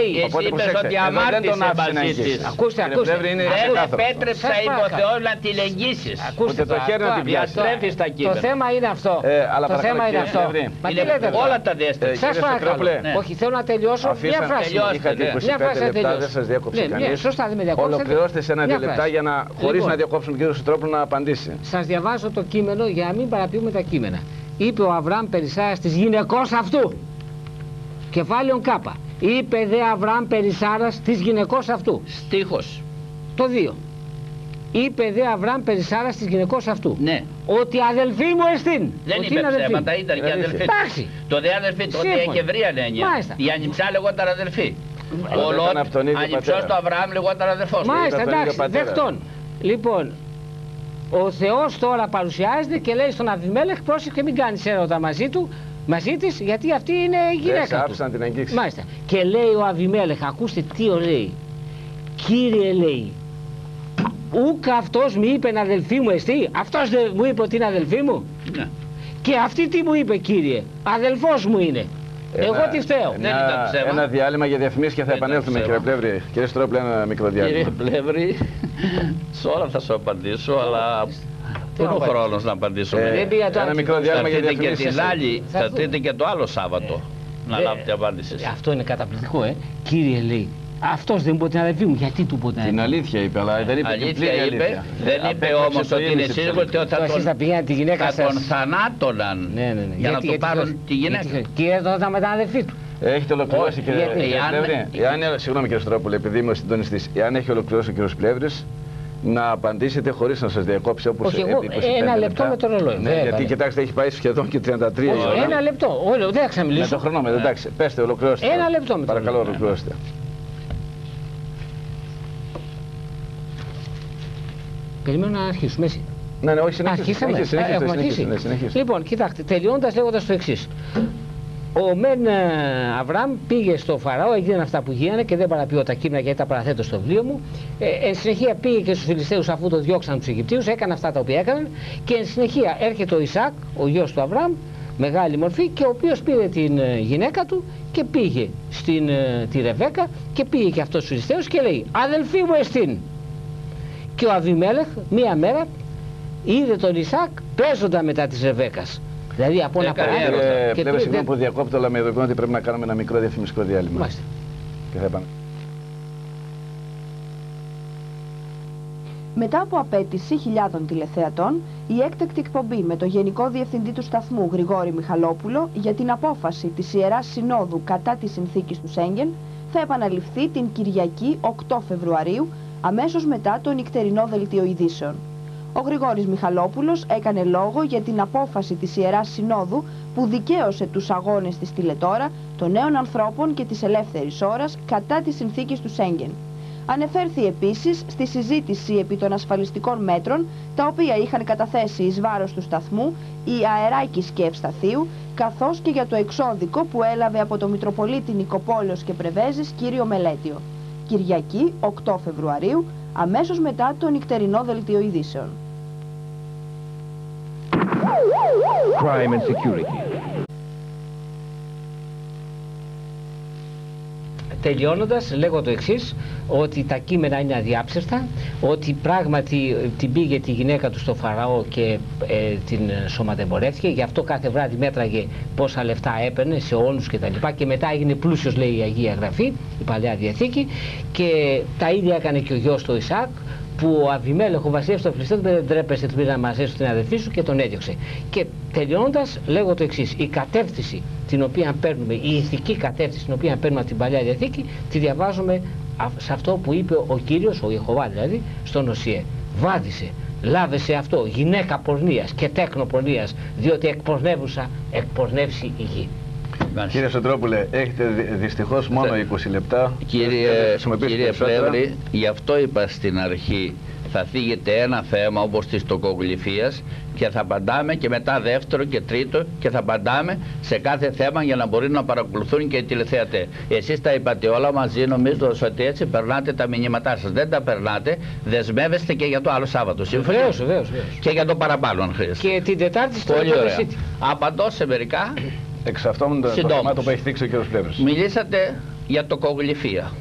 A: ότι αμάρτησε μαζί της.
C: Ακούστε, ακούστε.
A: Δεν επέτρεψα, είπε ο Θεός, να την εγγύσεις.
C: Ακούστε
B: το χέρι να την πιάσει.
C: Το θέμα είναι αυτό. Το θέμα είναι αυτό. Μα τι λέτε
A: όλα τα δέστε.
C: Σας παρακαλώ. Όχι, θέλω να τελειώσω μια φράση.
B: Είχατε είκοσι πέντε λεπτά, δεν σας διέκοψε κανείς.
C: Σωστά, δεν με διακόψατε.
B: Ολοκληρώστε σε ένα-δύο λεπτά για να, χωρίς να διακόψουμε τον κύριο Σωτηρόπουλο να απαντήσει.
C: Σας διαβάζω το κείμενο για να μην παραποιούμε τα κείμενα. Είπε ο Αβραάμ περί Σάρας της γυναικός αυτού. Κεφάλαιον Κάπα. Είπε δε Αβραάμ περί Σάρας της γυναικός αυτού.
A: Στίχος.
C: Το δύο. Είπε δε Αβραάμ περί Σάρας της γυναικός αυτού.
A: Ναι.
C: Ότι αδελφή μου εστίν.
A: Δεν είπε ψέματα, ήταν και αδελφή.
C: Εντάξει.
A: Το δε αδελφή, το ότι έχει ευρία έννοια. Η Ανιψά λεγόταν αδελφή. Ο Λότ, Ανιψός του Αβραάμ λεγόταν αδελφός.
C: Μάλιστα, εντάξει, δεκτών. Λοιπόν, ο Θεός τώρα παρουσιάζεται και λέει στον Αβιμέλεχ, πρόσεχε μην κάνεις έρωτα μαζί του, μαζί της, γιατί αυτή είναι η γυναίκα του.
B: Την αγγίξη.
C: Μάλιστα. Και λέει ο Αβιμέλεχ, ακούστε τι λέει. Κύριε, λέει, ούκ αυτός μου είπε αδελφή μου εστί, αυτός δεν μου είπε ότι είναι αδελφή μου. Ναι. Και αυτή τι μου είπε, κύριε, αδελφός μου είναι. Ένα, εγώ τι φταίω.
B: Ένα, ένα διάλειμμα για διαφημίσεις και θα επανέλθουμε, κύριε Πλεύρη. Κύριε Σωτηρόπουλε, ένα μικρό διάλειμμα.
A: Κύριε Πλεύρη, σε όλα θα σου απαντήσω, αλλά πού είναι ο χρόνος να απαντήσω.
B: Ε, ένα μικρό διάλειμμα για διαφημίσεις.
A: Θα έρθετε και το άλλο Σάββατο να λάβετε απάντηση.
C: Αυτό είναι καταπληκτικό, ε. Κύριε, λέει, αυτός δεν μπορεί να αδελφή μου, γιατί του μπορεί να
B: την αλήθεια είπε, αλλά δεν είπε
A: αλήθεια
B: την πλήρη
A: είπε,
B: αλήθεια.
A: Δεν είπε όμως ότι είναι σύζυγος και ότι θα τον θανάτωναν για να του πάρουν τη γυναίκα.
C: Και εδώ θα μετά αδελφή του.
B: Έχετε ολοκληρώσει, κύριε Πλεύρη? Συγγνώμη, κύριε Σωτηρόπουλε, επειδή είμαι συντονιστής, εάν έχει ολοκληρώσει ο κύριος Πλεύρης, να απαντήσετε χωρίς να σας διακόψει όπως
C: όχι, εγώ, ένα λεπτό με το ρολόι.
B: Ναι, γιατί κοιτάξτε, έχει πάει σχεδόν και τριάντα τρία.
C: Όχι, ένα λεπτό. Όλο, δεν θα ξαμιλήσω.
B: Με το χρονόμετρο, εντάξει. Πέστε, ολοκληρώστε.
C: Ένα λεπτό με το
B: παρακαλώ, ολοκληρώστε.
C: Περιμένω να αρχίσουμε έτσι.
B: Ναι, ναι, όχι,
C: συνεχίστε. Έχουμε αρχίσει. Λοιπόν, κοιτάξτε, τελειώντας λέγοντας το εξής. Ο Μεν Αβραάμ πήγε στο Φαραώ, έγιναν αυτά που γίνανε και δεν παραποιώ τα κείμενα γιατί τα παραθέτω στο βιβλίο μου. Ε, εν συνεχεία πήγε και στους Φιλιστέους αφού το διώξαν τους Αιγυπτίους, έκανε αυτά τα οποία έκαναν και εν συνεχεία έρχεται ο Ισαάκ, ο γιος του Αβραάμ, μεγάλη μορφή, και ο οποίος πήρε την γυναίκα του και πήγε στην, τη Ρεβέκα και πήγε και αυτός στους Φιλιστέους και λέει αδελφή μου εστίν. Και ο Αβιμέλεχ μία μέρα είδε τον Ισαάκ παίζοντα μετά της Ρεβέκας. Δηλαδή από ένα παράδειγμα.
B: Πλέον συγγνώμη που διακόπτω, αλλά με ειδοποιώ ότι πρέπει να κάνουμε ένα μικρό διαφημιστικό διάλειμμα.
C: Μάλιστα.
B: Και θα επανέλθουμε.
D: Μετά από απέτηση χιλιάδων τηλεθεατών, η έκτακτη εκπομπή με το Γενικό Διευθυντή του Σταθμού Γρηγόρη Μιχαλόπουλο για την απόφαση της Ιεράς Συνόδου κατά της συνθήκης του Σέγγεν θα επαναληφθεί την Κυριακή οκτώ Φεβρουαρίου, αμέσως μετά το νυχτερινό δελτίο ειδήσεων. Ο Γρηγόρης Μιχαλόπουλος έκανε λόγο για την απόφαση της Ιεράς Συνόδου που δικαίωσε τους αγώνες της τηλετόρα, των νέων ανθρώπων και της ελεύθερης ώρας κατά της συνθήκης του Σέγγεν. Ανεφέρθη επίσης στη συζήτηση επί των ασφαλιστικών μέτρων, τα οποία είχαν καταθέσει εις βάρος του σταθμού η Αεράκης και Ευσταθίου, καθώς και για το εξώδικο που έλαβε από το Μητροπολίτη Νικοπόλεως και Πρεβέζης κύριο Μελέτιο. Κυριακή οκτώ Φεβρουαρίου, αμέσως μετά το νυχτερινό δελτίο ειδήσεων.
E: crime and security.
C: Τελειώνοντας, λέγω το εξής, ότι τα κείμενα είναι αδιάψευτα, ότι πράγματι την πήγε τη γυναίκα του στο Φαραώ και ε, την σωματεμπορεύτηκε, γι' αυτό κάθε βράδυ μέτραγε πόσα λεφτά έπαιρνε σε όλους και τα λοιπά, και μετά έγινε πλούσιος, λέει η Αγία Γραφή, η Παλαιά Διαθήκη, και τα ίδια έκανε και ο γιος του Ισαάκ, που ο Αβιμέλεχ, ο βασιλεύς των Φλιστών, δεν τρέπεσε να μαζέψει την αδερφή σου και τον έδιωξε. Και τελειώνοντας, λέγω το εξής: η κατεύθυνση την οποία παίρνουμε, η ηθική κατεύθυνση την οποία παίρνουμε από την Παλαιά Διαθήκη, τη διαβάζουμε σε αυτό που είπε ο Κύριος, ο Ιεχωβά δηλαδή, στον Οσιέ. Βάδισε, λάβεσαι αυτό, γυναίκα πορνείας και τέκνο πορνείας, διότι εκπορνεύουσα, εκπορνεύσει η γη.
B: Κύριε Σωτρόπουλε, έχετε δυστυχώς μόνο είκοσι λεπτά.
A: Κύριε, κύριε Πλεύρη, γι' αυτό είπα στην αρχή, θα θίγεται ένα θέμα όπως της τοκογλυφίας και θα απαντάμε, και μετά δεύτερο και τρίτο, και θα απαντάμε σε κάθε θέμα για να μπορεί να παρακολουθούν και οι τηλεθεατές. Εσείς τα είπατε όλα μαζί, νομίζω ότι έτσι περνάτε τα μηνύματά σας. Δεν τα περνάτε, δεσμεύεστε και για το άλλο Σάββατο.
C: Βεβαίως, βεβαίως.
A: Και για το παραπάνω αν χρειάζεται.
C: Και την Τετάρτη στο
A: Πολύ ωραία.
C: City.
A: Απαντώ σε μερικά.
B: Εξ αυτών το θέμα που έχει δείξει ο κ. Πλεύρης.
A: Μιλήσατε για τοκογλυφία.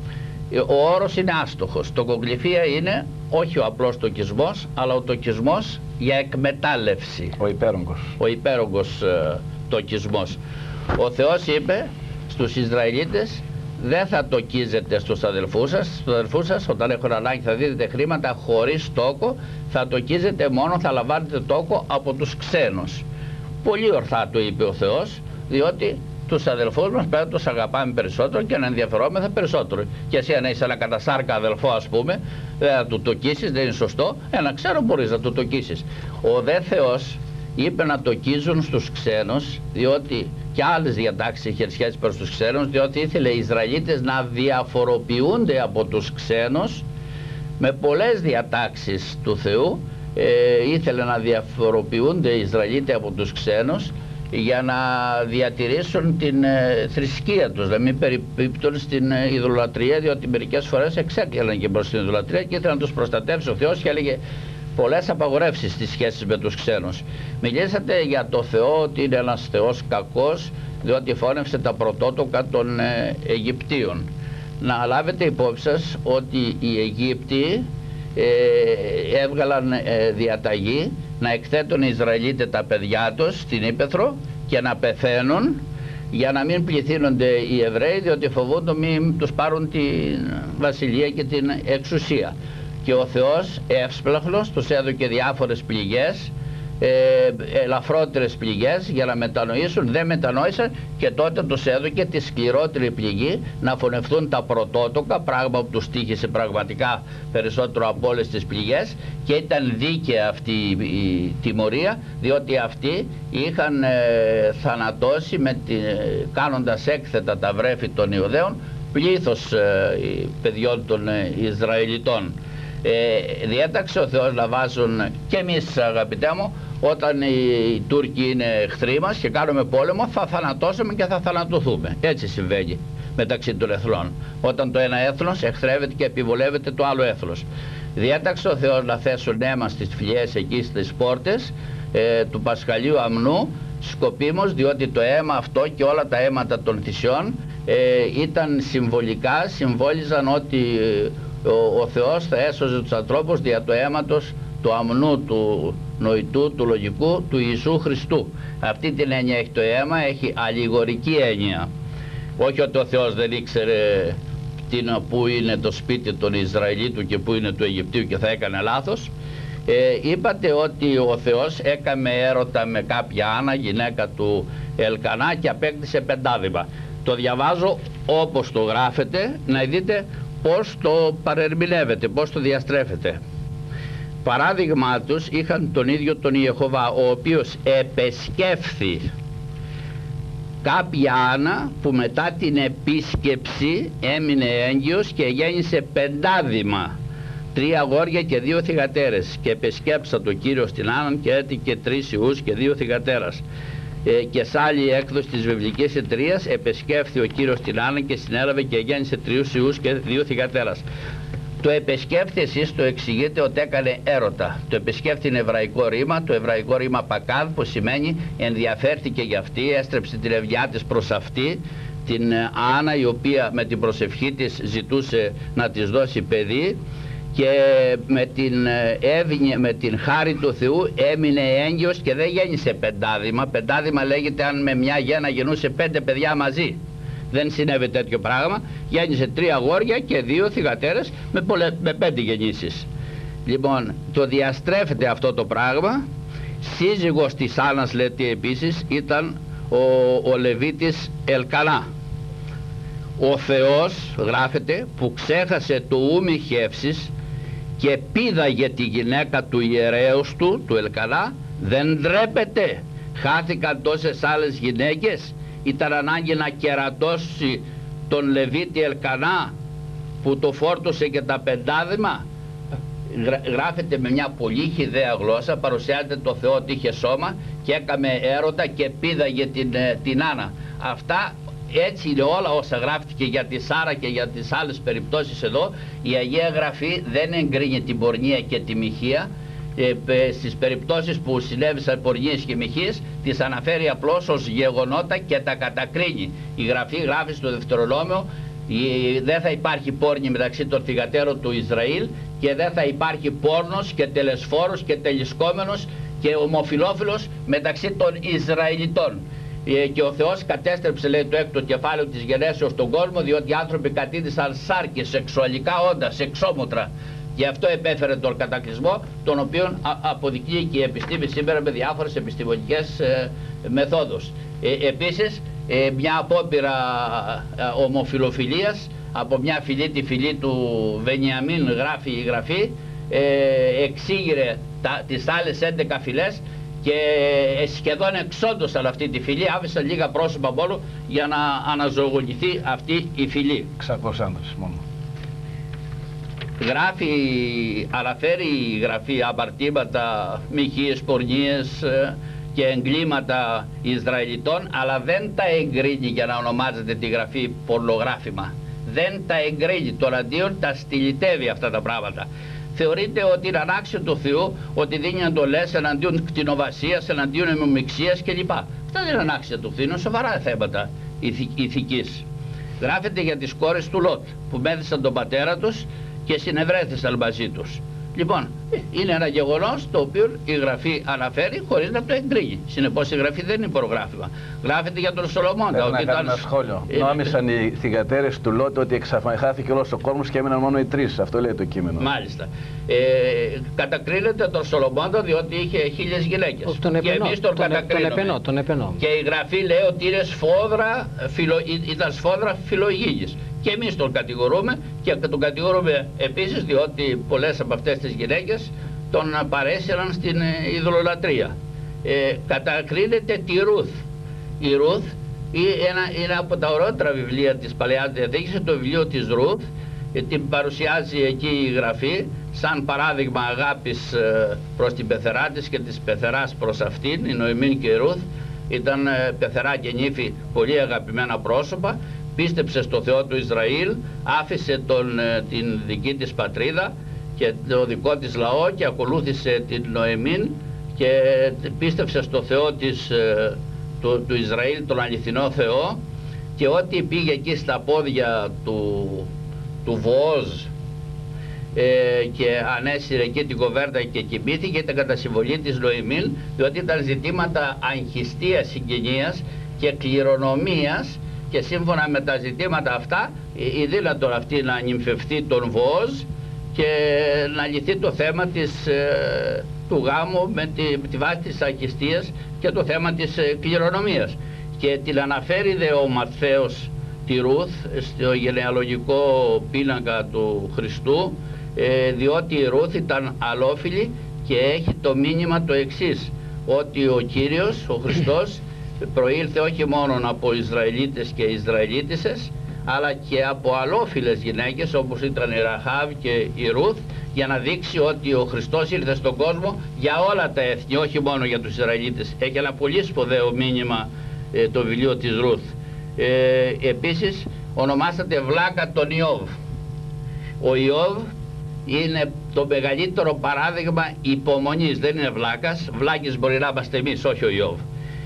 A: Ο όρος είναι άστοχος. Τοκογλυφία είναι όχι ο απλός τοκισμός, αλλά ο τοκισμός για εκμετάλλευση.
B: Ο υπέρογκος.
A: Ο υπέρογκος ε, τοκισμός. Ο Θεός είπε στους Ισραηλίτες, δεν θα τοκίζετε στους αδελφούς σας, στους αδελφούς σας όταν έχουν ανάγκη θα δίδετε χρήματα χωρίς τόκο, θα τοκίζετε μόνο, θα λαμβάνετε τόκο από τους ξένους. Πολύ ορθά το είπε ο Θεός, διότι τους αδελφούς μας πρέπει να τους αγαπάμε περισσότερο και να ενδιαφερόμεθα περισσότερο. Και εσύ αν έχεις ένα κατασάρκα αδελφό, ας πούμε, δεν θα του τοκίσεις, δεν είναι σωστό, ένα ξέρω μπορείς να του τοκίσεις. Ο δε Θεός είπε να τοκίζουν στους ξένους, διότι και άλλες διατάξεις είχε σχέση προς τους ξένους, διότι ήθελε οι Ισραηλίτες να διαφοροποιούνται από τους ξένους με πολλές διατάξεις του Θεού. Ε, ήθελε να διαφοροποιούνται οι Ισραηλίτες από τους ξένους για να διατηρήσουν την ε, θρησκεία τους, να μην περιπίπτουν στην ε, ειδωλατρία, διότι μερικές φορές εξέκλαιναν και προς την ειδωλατρία και ήθελε να τους προστατεύσει ο Θεός και έλεγε πολλές απαγορεύσεις στις σχέσεις με τους ξένους. Μιλήσατε για το Θεό ότι είναι ένας Θεός κακός, διότι φώνευσε τα πρωτότοκα των ε, Αιγυπτίων. Να λάβετε υπόψη σας ότι οι Αιγύπτιοι Ε, έβγαλαν ε, διαταγή να εκθέτουν οι Ισραηλίτες τα παιδιά τους στην Ύπαιθρο και να πεθαίνουν για να μην πληθύνονται οι Εβραίοι, διότι φοβούνται μην τους πάρουν την βασιλεία και την εξουσία. Και ο Θεός εύσπλαχνος τους έδωκε διάφορες πληγές, ε, ελαφρότερες πληγές για να μετανοήσουν, δεν μετανόησαν και τότε τους έδωκε τη σκληρότερη πληγή να φωνευτούν τα πρωτότοκα, πράγμα που τους τύχησε πραγματικά περισσότερο από όλες τις πληγές, και ήταν δίκαια αυτή η τιμωρία, διότι αυτοί είχαν ε, θανατώσει με τη, κάνοντας έκθετα τα βρέφη των Ιουδαίων πλήθος ε, παιδιών των ε, Ισραηλιτών. Ε, διέταξε ο Θεός να βάζουν, και εμείς αγαπητέ μου, όταν οι Τούρκοι είναι εχθροί μας και κάνουμε πόλεμο, θα θανατώσουμε και θα θανατωθούμε. Έτσι συμβαίνει μεταξύ των εθνών, όταν το ένα έθνος εχθρεύεται και επιβολεύεται το άλλο έθνος. Διέταξε ο Θεός να θέσουν αίμα στις φλιές εκεί στις πόρτες ε, του Πασχαλίου Αμνού, σκοπίμως, διότι το αίμα αυτό και όλα τα αίματα των θυσιών ε, ήταν συμβολικά, συμβόλιζαν ότι ε, ο, ο Θεός θα έσωζε τους ανθρώπους δια το αίματος του αμνού, του νοητού, του λογικού, του Ιησού Χριστού. Αυτή την έννοια έχει το αίμα, έχει αλληγορική έννοια. Όχι ότι ο Θεός δεν ήξερε πού είναι το σπίτι των Ισραηλίτου και πού είναι του Αιγυπτίου και θα έκανε λάθος. Ε, είπατε ότι ο Θεός έκαμε έρωτα με κάποια Άννα, γυναίκα του Ελκανά, και απέκτησε πεντάδημα. Το διαβάζω όπως το γράφετε, να δείτε πώς το παρερμηνεύεται, πώς το διαστρέφεται. Παράδειγμα τους είχαν τον ίδιο τον Ιεχωβά, ο οποίος επεσκέφθη κάποια Άννα που μετά την επίσκεψη έμεινε έγκυος και γέννησε πεντάδημα, τρία αγόρια και δύο θυγατέρες, και επεσκέψα το Κύριο στην Άννα και έτυχε τρεις ιούς και δύο θυγατέρας. Ε, και σ' άλλη έκδοση της βιβλικής εταιρείας επεσκέφθη ο Κύριος την Άννα και συνέλαβε και γέννησε τριούς ιούς και δύο θυγατέρας. Το επισκέφθη, εσείς το εξηγείτε ότι έκανε έρωτα. Το επισκέφθη είναι εβραϊκό ρήμα, το εβραϊκό ρήμα πακάδ, που σημαίνει ενδιαφέρθηκε για αυτή, έστρεψε την ευγιά της προς αυτή, την Άννα, η οποία με την προσευχή της ζητούσε να της δώσει παιδί, και με την, έβηνε, με την χάρη του Θεού έμεινε έγκυος και δεν γέννησε πεντάδημα. Πεντάδημα λέγεται αν με μια γέννα γεννούσε πέντε παιδιά μαζί. Δεν συνέβη τέτοιο πράγμα. Γέννησε τρία αγόρια και δύο θυγατέρες με, πολλε, με πέντε γεννήσεις. Λοιπόν, το διαστρέφεται αυτό το πράγμα. Σύζυγος της Άννας, λέτε επίσης, ήταν ο, ο Λεβίτης Ελκανά. Ο Θεός, γράφεται, που ξέχασε το ούμι χεύσης και πήδαγε τη γυναίκα του ιερέως του, του Ελκανά, δεν ντρέπεται. Χάθηκαν τόσες άλλες γυναίκες. Ήταν ανάγκη να κερατώσει τον Λεβίτη Ελκανά που το φόρτωσε και τα πεντάδημα. Γράφεται με μια πολύ χυδαία γλώσσα, παρουσιάζεται το Θεό ότι είχε σώμα και έκαμε έρωτα και πήδαγε την, την Άννα. Αυτά έτσι είναι όλα όσα γράφτηκε για τη Σάρα και για τις άλλες περιπτώσεις εδώ. Η Αγία Γραφή δεν εγκρίνει την πορνεία και τη μοιχεία. Ε, στις περιπτώσεις που συνέβησαν πορνείες και μοιχείες τις αναφέρει απλώς ως γεγονότα και τα κατακρίνει. Η Γραφή γράφει στο Δευτερονόμιο η, δεν θα υπάρχει πόρνη μεταξύ των θυγατέρων του Ισραήλ και δεν θα υπάρχει πόρνος και τελεσφόρος και τελισκόμενος και ομοφιλόφιλος μεταξύ των Ισραηλιτών. Ε, και ο Θεός κατέστρεψε, λέει, το έκτο κεφάλαιο της γενέσεως στον κόσμο, διότι οι άνθρωποι κατήντησαν σάρκες, σεξουαλικά όντα, σεξόμουτρα. Γι' αυτό επέφερε τον κατακλυσμό, τον οποίο αποδεικνύει και η επιστήμη σήμερα με διάφορες επιστημονικές ε, μεθόδους. Ε, επίσης, ε, μια απόπειρα ε, ομοφιλοφιλίας από μια φυλή, τη φυλή του Βενιαμίν, γράφει η Γραφή, ε, εξήγηρε τα, τις άλλες έντεκα φυλές και ε, σχεδόν εξόντωσαν αυτή τη φυλή, άφησαν λίγα πρόσωπα μόνο για να αναζωογονηθεί αυτή η φυλή.
B: εξακόσιους άντρες μόνο.
A: Γράφει, αναφέρει η Γραφή αμαρτήματα, μοιχείες, πορνείες και εγκλήματα Ισραηλιτών, αλλά δεν τα εγκρίνει για να ονομάζεται τη Γραφή πορνογράφημα. Δεν τα εγκρίνει, τον αντίον τα στυλιτεύει αυτά τα πράγματα. Θεωρείται ότι είναι ανάξιο του Θεού, ότι δίνει εντολές εναντίον κτηνοβασίας, εναντίον αιμομιξίας κλπ. Αυτά δεν είναι ανάξια του Θεού, είναι σοβαρά θέματα ηθικής. Γράφεται για τις κόρες του Λότ που μέθησαν τον πατέρα τους και συνευρέθησαν μαζί τους. Λοιπόν, είναι ένα γεγονός το οποίο η Γραφή αναφέρει χωρίς να το εγκρίνει. Συνεπώς η Γραφή δεν είναι προγράφημα. Γράφεται για τον Σολομώντα.
B: Θέλω να κάνω ένα σχόλιο. Ε, Νόμισαν οι θυγατέρες του Λότ ότι εξαφανιστήκε όλος ο κόσμος και έμειναν μόνο οι τρεις. Αυτό λέει το κείμενο.
A: Μάλιστα. Ε, κατακρίνεται τον Σολομώντα διότι είχε χίλιες γυναίκες.
C: Τον
A: και εμείς τον, τον κατακρίνουμε.
C: Τον επενώ.
A: Και η Γραφή λέει ότι είναι σφόδρα, φιλο, ήταν σφόδρα φιλογίγης. Και εμείς τον κατηγορούμε και τον κατηγορούμε επίσης διότι πολλές από αυτές τις γυναίκες τον παρέσυραν στην ειδωλολατρία. Ε, κατακρίνεται τη Ρούθ. Η Ρούθ είναι, είναι από τα ωραίτερα βιβλία της Παλαιάς Διαθήκης, το βιβλίο της Ρούθ. Ε, την παρουσιάζει εκεί η Γραφή σαν παράδειγμα αγάπης ε, προς την πεθερά της και της πεθεράς προς αυτήν. Η Νοεμίν και η Ρούθ ήταν ε, πεθερά και νύφη, πολύ αγαπημένα πρόσωπα. Πίστεψε στο Θεό του Ισραήλ, άφησε τον, την δική της πατρίδα και το δικό της λαό και ακολούθησε την Νοεμίν και πίστεψε στο Θεό της, του, του Ισραήλ, τον αληθινό Θεό, και ό,τι πήγε εκεί στα πόδια του, του Βοόζ ε, και ανέσυρε εκεί την κοβέρτα και κοιμήθηκε, ήταν κατά συμβολή της Νοεμίν, διότι ήταν ζητήματα αγχιστίας, συγγενείας και κληρονομίας. Και σύμφωνα με τα ζητήματα αυτά, η δύνατον αυτή να νυμφευθεί τον Βοόζ και να λυθεί το θέμα της, ε, του γάμου με τη, με τη βάση της αγχιστίας και το θέμα της ε, κληρονομίας. Και την αναφέρει δε ο Ματθαίος τη Ρούθ στο γενεαλογικό πίνακα του Χριστού, ε, διότι η Ρούθ ήταν αλόφιλη και έχει το μήνυμα το εξής, ότι ο Κύριος, ο Χριστός, προήλθε όχι μόνο από Ισραηλίτες και Ισραηλίτισσες, αλλά και από αλόφιλες γυναίκες όπως ήταν η Ραχάβ και η Ρούθ, για να δείξει ότι ο Χριστός ήρθε στον κόσμο για όλα τα έθνη, όχι μόνο για τους Ισραηλίτες. Έχει ένα πολύ σπουδαίο μήνυμα ε, το βιβλίο της Ρούθ. Ε, επίσης ονομάσατε βλάκα τον Ιώβ. Ο Ιώβ είναι το μεγαλύτερο παράδειγμα υπομονής. Δεν είναι βλάκας, βλάκες μπορεί να είμαστε εμείς, όχι ο Ιώβ.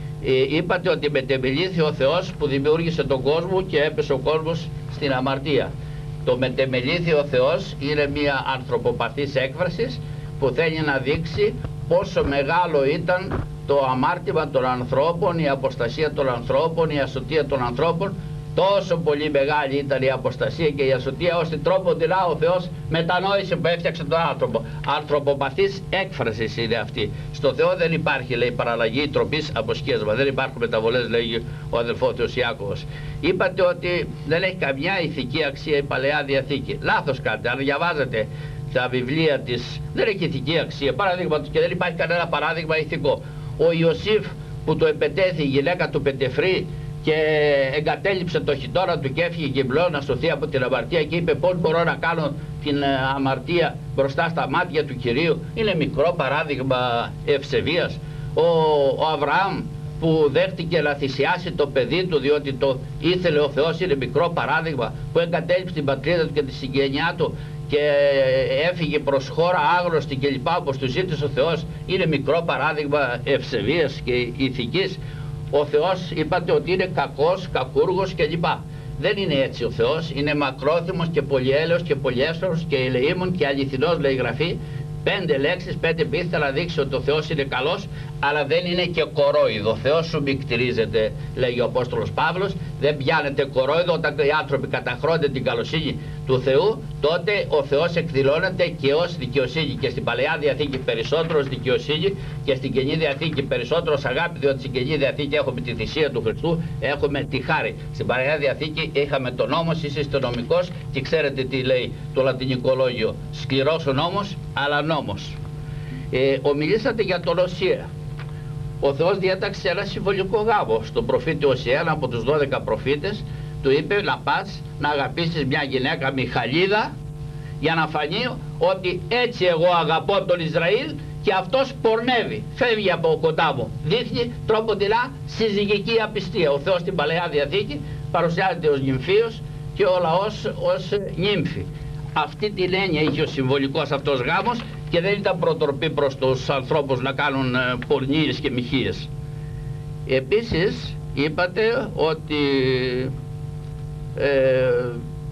A: Ε, είπατε ότι μετεμελήθη ο Θεός που δημιούργησε τον κόσμο και έπεσε ο κόσμος στην αμαρτία. Το μετεμελήθη ο Θεός είναι μια ανθρωποπαθής έκφραση που θέλει να δείξει πόσο μεγάλο ήταν το αμάρτημα των ανθρώπων, η αποστασία των ανθρώπων, η ασωτεία των ανθρώπων. Τόσο πολύ μεγάλη ήταν η αποστασία και η ασωτεία, ώστε τρόποντινά ο Θεός μετανόησε που έφτιαξε τον άνθρωπο. Ανθρωποπαθής έκφραση είναι αυτή. Στο Θεό δεν υπάρχει, λέει, παραλλαγή τροπής από σκίασμα. Δεν υπάρχουν μεταβολές, λέει ο αδελφός Θεός Ιάκωβος. Είπατε ότι δεν έχει καμιά ηθική αξία η Παλαιά Διαθήκη. Λάθος κάνετε. Αν διαβάζετε τα βιβλία της, δεν έχει ηθική αξία. Παραδείγματος, και δεν υπάρχει κανένα παράδειγμα ηθικό. Ο Ιωσήφ που το επετέθη η γυναίκα του Πετεφρή και εγκατέλειψε το χιτόρα του και έφυγε γυμπλό να σωθεί από την αμαρτία και είπε πώς μπορώ να κάνω την αμαρτία μπροστά στα μάτια του Κυρίου. Είναι μικρό παράδειγμα ευσεβίας. Ο, ο Αβραάμ που δέχτηκε να θυσιάσει το παιδί του διότι το ήθελε ο Θεός, είναι μικρό παράδειγμα. Που εγκατέλειψε την πατρίδα του και τη συγγενειά του και έφυγε προς χώρα άγνωστη και λοιπά όπως του ζήτησε ο Θεός, είναι μικρό παράδειγμα ευσεβίας και ηθικής. Ο Θεός είπατε ότι είναι κακός, κακούργος και λοιπά. Δεν είναι έτσι ο Θεός, είναι μακρόθυμος και πολυέλεος και πολυεύστοχος και ελεήμων και αληθινός, λέει η Γραφή. Πέντε λέξεις, πέντε πίθητα να δείξει ότι ο Θεός είναι καλός, αλλά δεν είναι και κορόιδο. Ο Θεός σου μικτηρίζεται, λέγει ο Απόστολος Παύλος. Δεν πιάνεται κορόιδο. Όταν οι άνθρωποι καταχρώνται την καλοσύνη του Θεού, τότε ο Θεός εκδηλώνεται και ως δικαιοσύνη. Και στην Παλαιά Διαθήκη περισσότερο ως δικαιοσύνη και στην Καινή Διαθήκη περισσότερο ως αγάπη, διότι στην Καινή Διαθήκη έχουμε τη θυσία του Χριστού, έχουμε τη χάρη. Στην Παλαιά Διαθήκη είχαμε τον νόμο, εσείς είστε νομικός και ξέρετε τι λέει το λατινικό λόγιο. Σκληρός ο νόμος, αλλά νόμος. Ε, ομιλήσατε για τον Οσία. Ο Θεός διέταξε ένα συμβολικό γάμο στον προφήτη Οσία, ένα από τους δώδεκα προφήτες. Του είπε να πας να αγαπήσεις μια γυναίκα Μιχαλίδα για να φανεί ότι έτσι εγώ αγαπώ τον Ισραήλ και αυτός πορνεύει, φεύγει από κοντά μου. Δείχνει τρόποντινά συζυγική απιστία. Ο Θεός στην Παλαιά Διαθήκη παρουσιάζεται ως νυμφίος και ο λαός ως νύμφη. Αυτή την έννοια είχε ο συμβολικός αυτός γάμος και δεν ήταν προτροπή προς τους ανθρώπους να κάνουν πορνείες και μοιχείες. Επίσης είπατε ότι ε,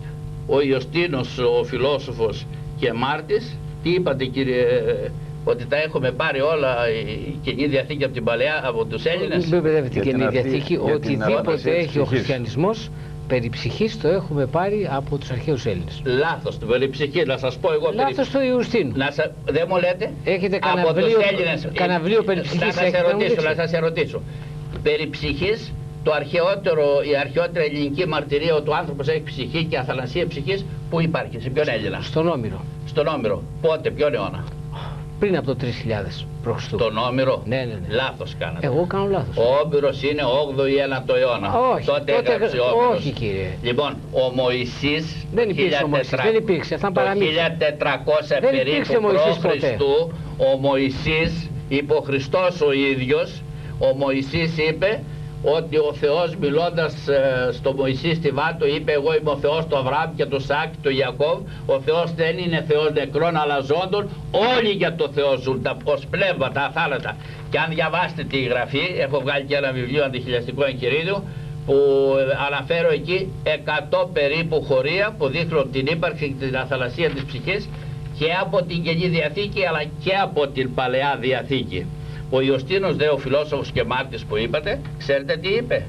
A: ο Ιωστίνος, ο φιλόσοφος και μάρτης, τι είπατε κύριε, ότι τα έχουμε πάρει όλα η Καινή Διαθήκη από την Παλαιά, από τους Έλληνες?
C: Μην μπερδεύετε την Καινή Διαθήκη, οτιδήποτε έχει ο χριστιανισμός περί ψυχής το έχουμε πάρει από τους αρχαίους Έλληνες.
A: Λάθος, το περί ψυχής, να σας πω εγώ.
C: Λάθος περί... του Ιουστίνου.
A: Σα... Δεν μου λέτε.
C: Έχετε κανένα βιβλίο, κανένα βιβλίο περί ψυχής?
A: Να σας ερωτήσω, να σας ερωτήσω. Περί ψυχής, το αρχαιότερο, η αρχαιότερη ελληνική μαρτυρία ότι ο άνθρωπος έχει ψυχή και αθανασία ψυχής, πού υπάρχει, σε ποιον Έλληνα?
C: Στον Όμηρο.
A: Στον Όμηρο. Πότε, ποιον αιώνα?
C: Πριν από το τρεις χιλιάδες π.Χ.
A: Τον Όμηρο?
C: Ναι, ναι, ναι.
A: Λάθος κάνατε.
C: Εγώ κάνω λάθος.
A: Ο Όμηρος είναι όγδοο ή ένατο αιώνα.
C: Όχι,
A: τότε
C: τότε
A: έγραψε ο Όμηρος.
C: Όχι κύριε.
A: Λοιπόν, ο Μωυσής
C: δεν υπήρξε ο Μωυσής, δεν υπήρξε, θα παραμύθι.
A: Το χίλια τετρακόσια περίπου π.Χ. ο Μωυσής, είπε ο Χριστός ο ίδιος, ο Μωυσής είπε ότι ο Θεός μιλώντας ε, στο Μωυσή στη Βάτο είπε εγώ είμαι ο Θεός του Αβραάμ και του Σάκ και του Ιακώβ. Ο Θεός δεν είναι Θεός νεκρών αλλά ζώντων, όλοι για το Θεό ζουν, τα ως πνεύματα αθάνατα. Και αν διαβάσετε τη Γραφή, έχω βγάλει και ένα βιβλίο αντιχιλιαστικό εγχειρίδιο που αναφέρω εκεί εκατό περίπου χωρία που δείχνουν την ύπαρξη και την αθανασία της ψυχής και από την Καινή Διαθήκη αλλά και από την Παλαιά Διαθήκη. Ο Ιωστίνος δε, ο φιλόσοφος και μάρτης που είπατε, ξέρετε τι είπε?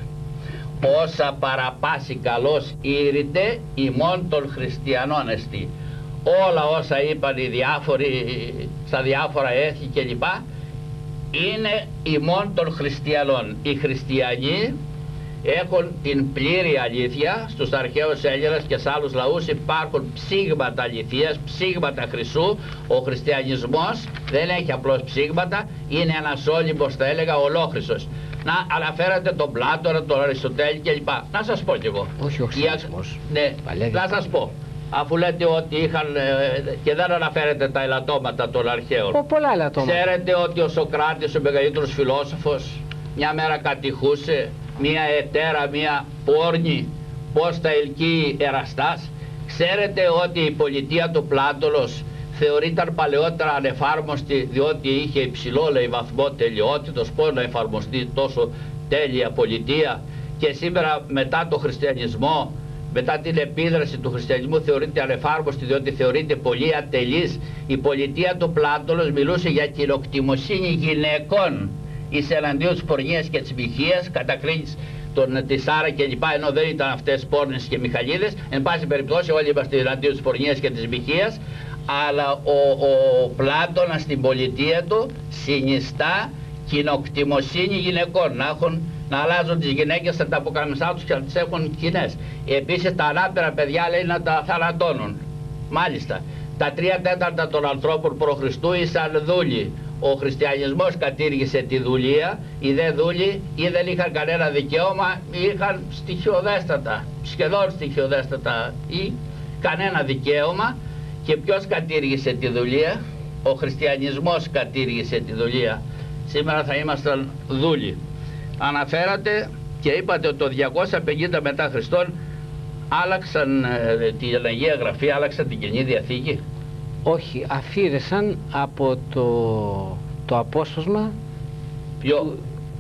A: Όσα παραπάσει καλός ήρυτε ημών των χριστιανών εστί. Όλα όσα είπαν οι διάφοροι, στα διάφορα έθνη κλπ είναι ημών των χριστιανών. Οι χριστιανοί έχουν την πλήρη αλήθεια. Στους αρχαίους Έλληνες και σε άλλους λαούς υπάρχουν ψήγματα αληθείας, ψήγματα χρυσού. Ο χριστιανισμός δεν έχει απλώς ψήγματα, είναι ένας όλυμπος, θα έλεγα, ολόχρυσος. Να αναφέρατε τον Πλάτωνα, τον Αριστοτέλη κλπ. Να σας πω κι εγώ.
C: Όχι ο χριστιανισμός.
A: Ναι, να σας πω. Αφού λέτε ότι είχαν και δεν αναφέρετε τα ελαττώματα των αρχαίων.
C: Ο, πολλά ελαττώματα.
A: Ξέρετε ότι ο Σωκράτης, ο μεγαλύτερος φιλόσοφος, μια μέρα κατηχούσε μία ετέρα, μία πόρνη, πώς θα ελκύει εραστάς. Ξέρετε ότι η πολιτεία του Πλάτωνος θεωρείται παλαιότερα ανεφάρμοστη διότι είχε υψηλό, λέει, βαθμό τελειότητος, πώς να εφαρμοστεί τόσο τέλεια πολιτεία, και σήμερα μετά το χριστιανισμό, μετά την επίδραση του χριστιανισμού, θεωρείται ανεφάρμοστη διότι θεωρείται πολύ ατελής. Η πολιτεία του Πλάτωνος μιλούσε για κυροκτημοσύνη γυναικών εις εναντίον της πορνείας και της μοιχείας, κατακρίνης τον τη Σάρα και λοιπά, ενώ δεν ήταν αυτές πόρνες και μιχαλίδες. Εν πάση περιπτώσει όλοι είμαστε εναντίον της πορνείας και της μοιχείας, αλλά ο, ο Πλάτωνας στην πολιτεία του συνιστά κοινοκτημοσύνη γυναικών, να, έχουν, να αλλάζουν τις γυναίκες στα ταποκαμισά τους και να τις έχουν κοινές. Επίσης τα ανάπηρα παιδιά, λέει, να τα θανατώνουν. Μάλιστα, τα τρία τέταρτα των ανθρώπων π.Χ. ήσαν δούλοι. Ο χριστιανισμός κατήργησε τη δουλεία, οι δε δούλοι ή δεν είχαν κανένα δικαίωμα, είχαν στοιχειοδέστατα, σχεδόν στοιχειοδέστατα ή κανένα δικαίωμα. Και ποιος κατήργησε τη δουλεία? Ο χριστιανισμός κατήργησε τη δουλεία. Σήμερα θα ήμασταν δούλοι. Αναφέρατε και είπατε ότι το διακόσια πενήντα μετά Χριστόν άλλαξαν ε, την Αγία Γραφή, άλλαξαν την Καινή Διαθήκη.
C: Όχι, αφήρεσαν από το, το απόσπασμα.
A: Ποιο?
C: Του,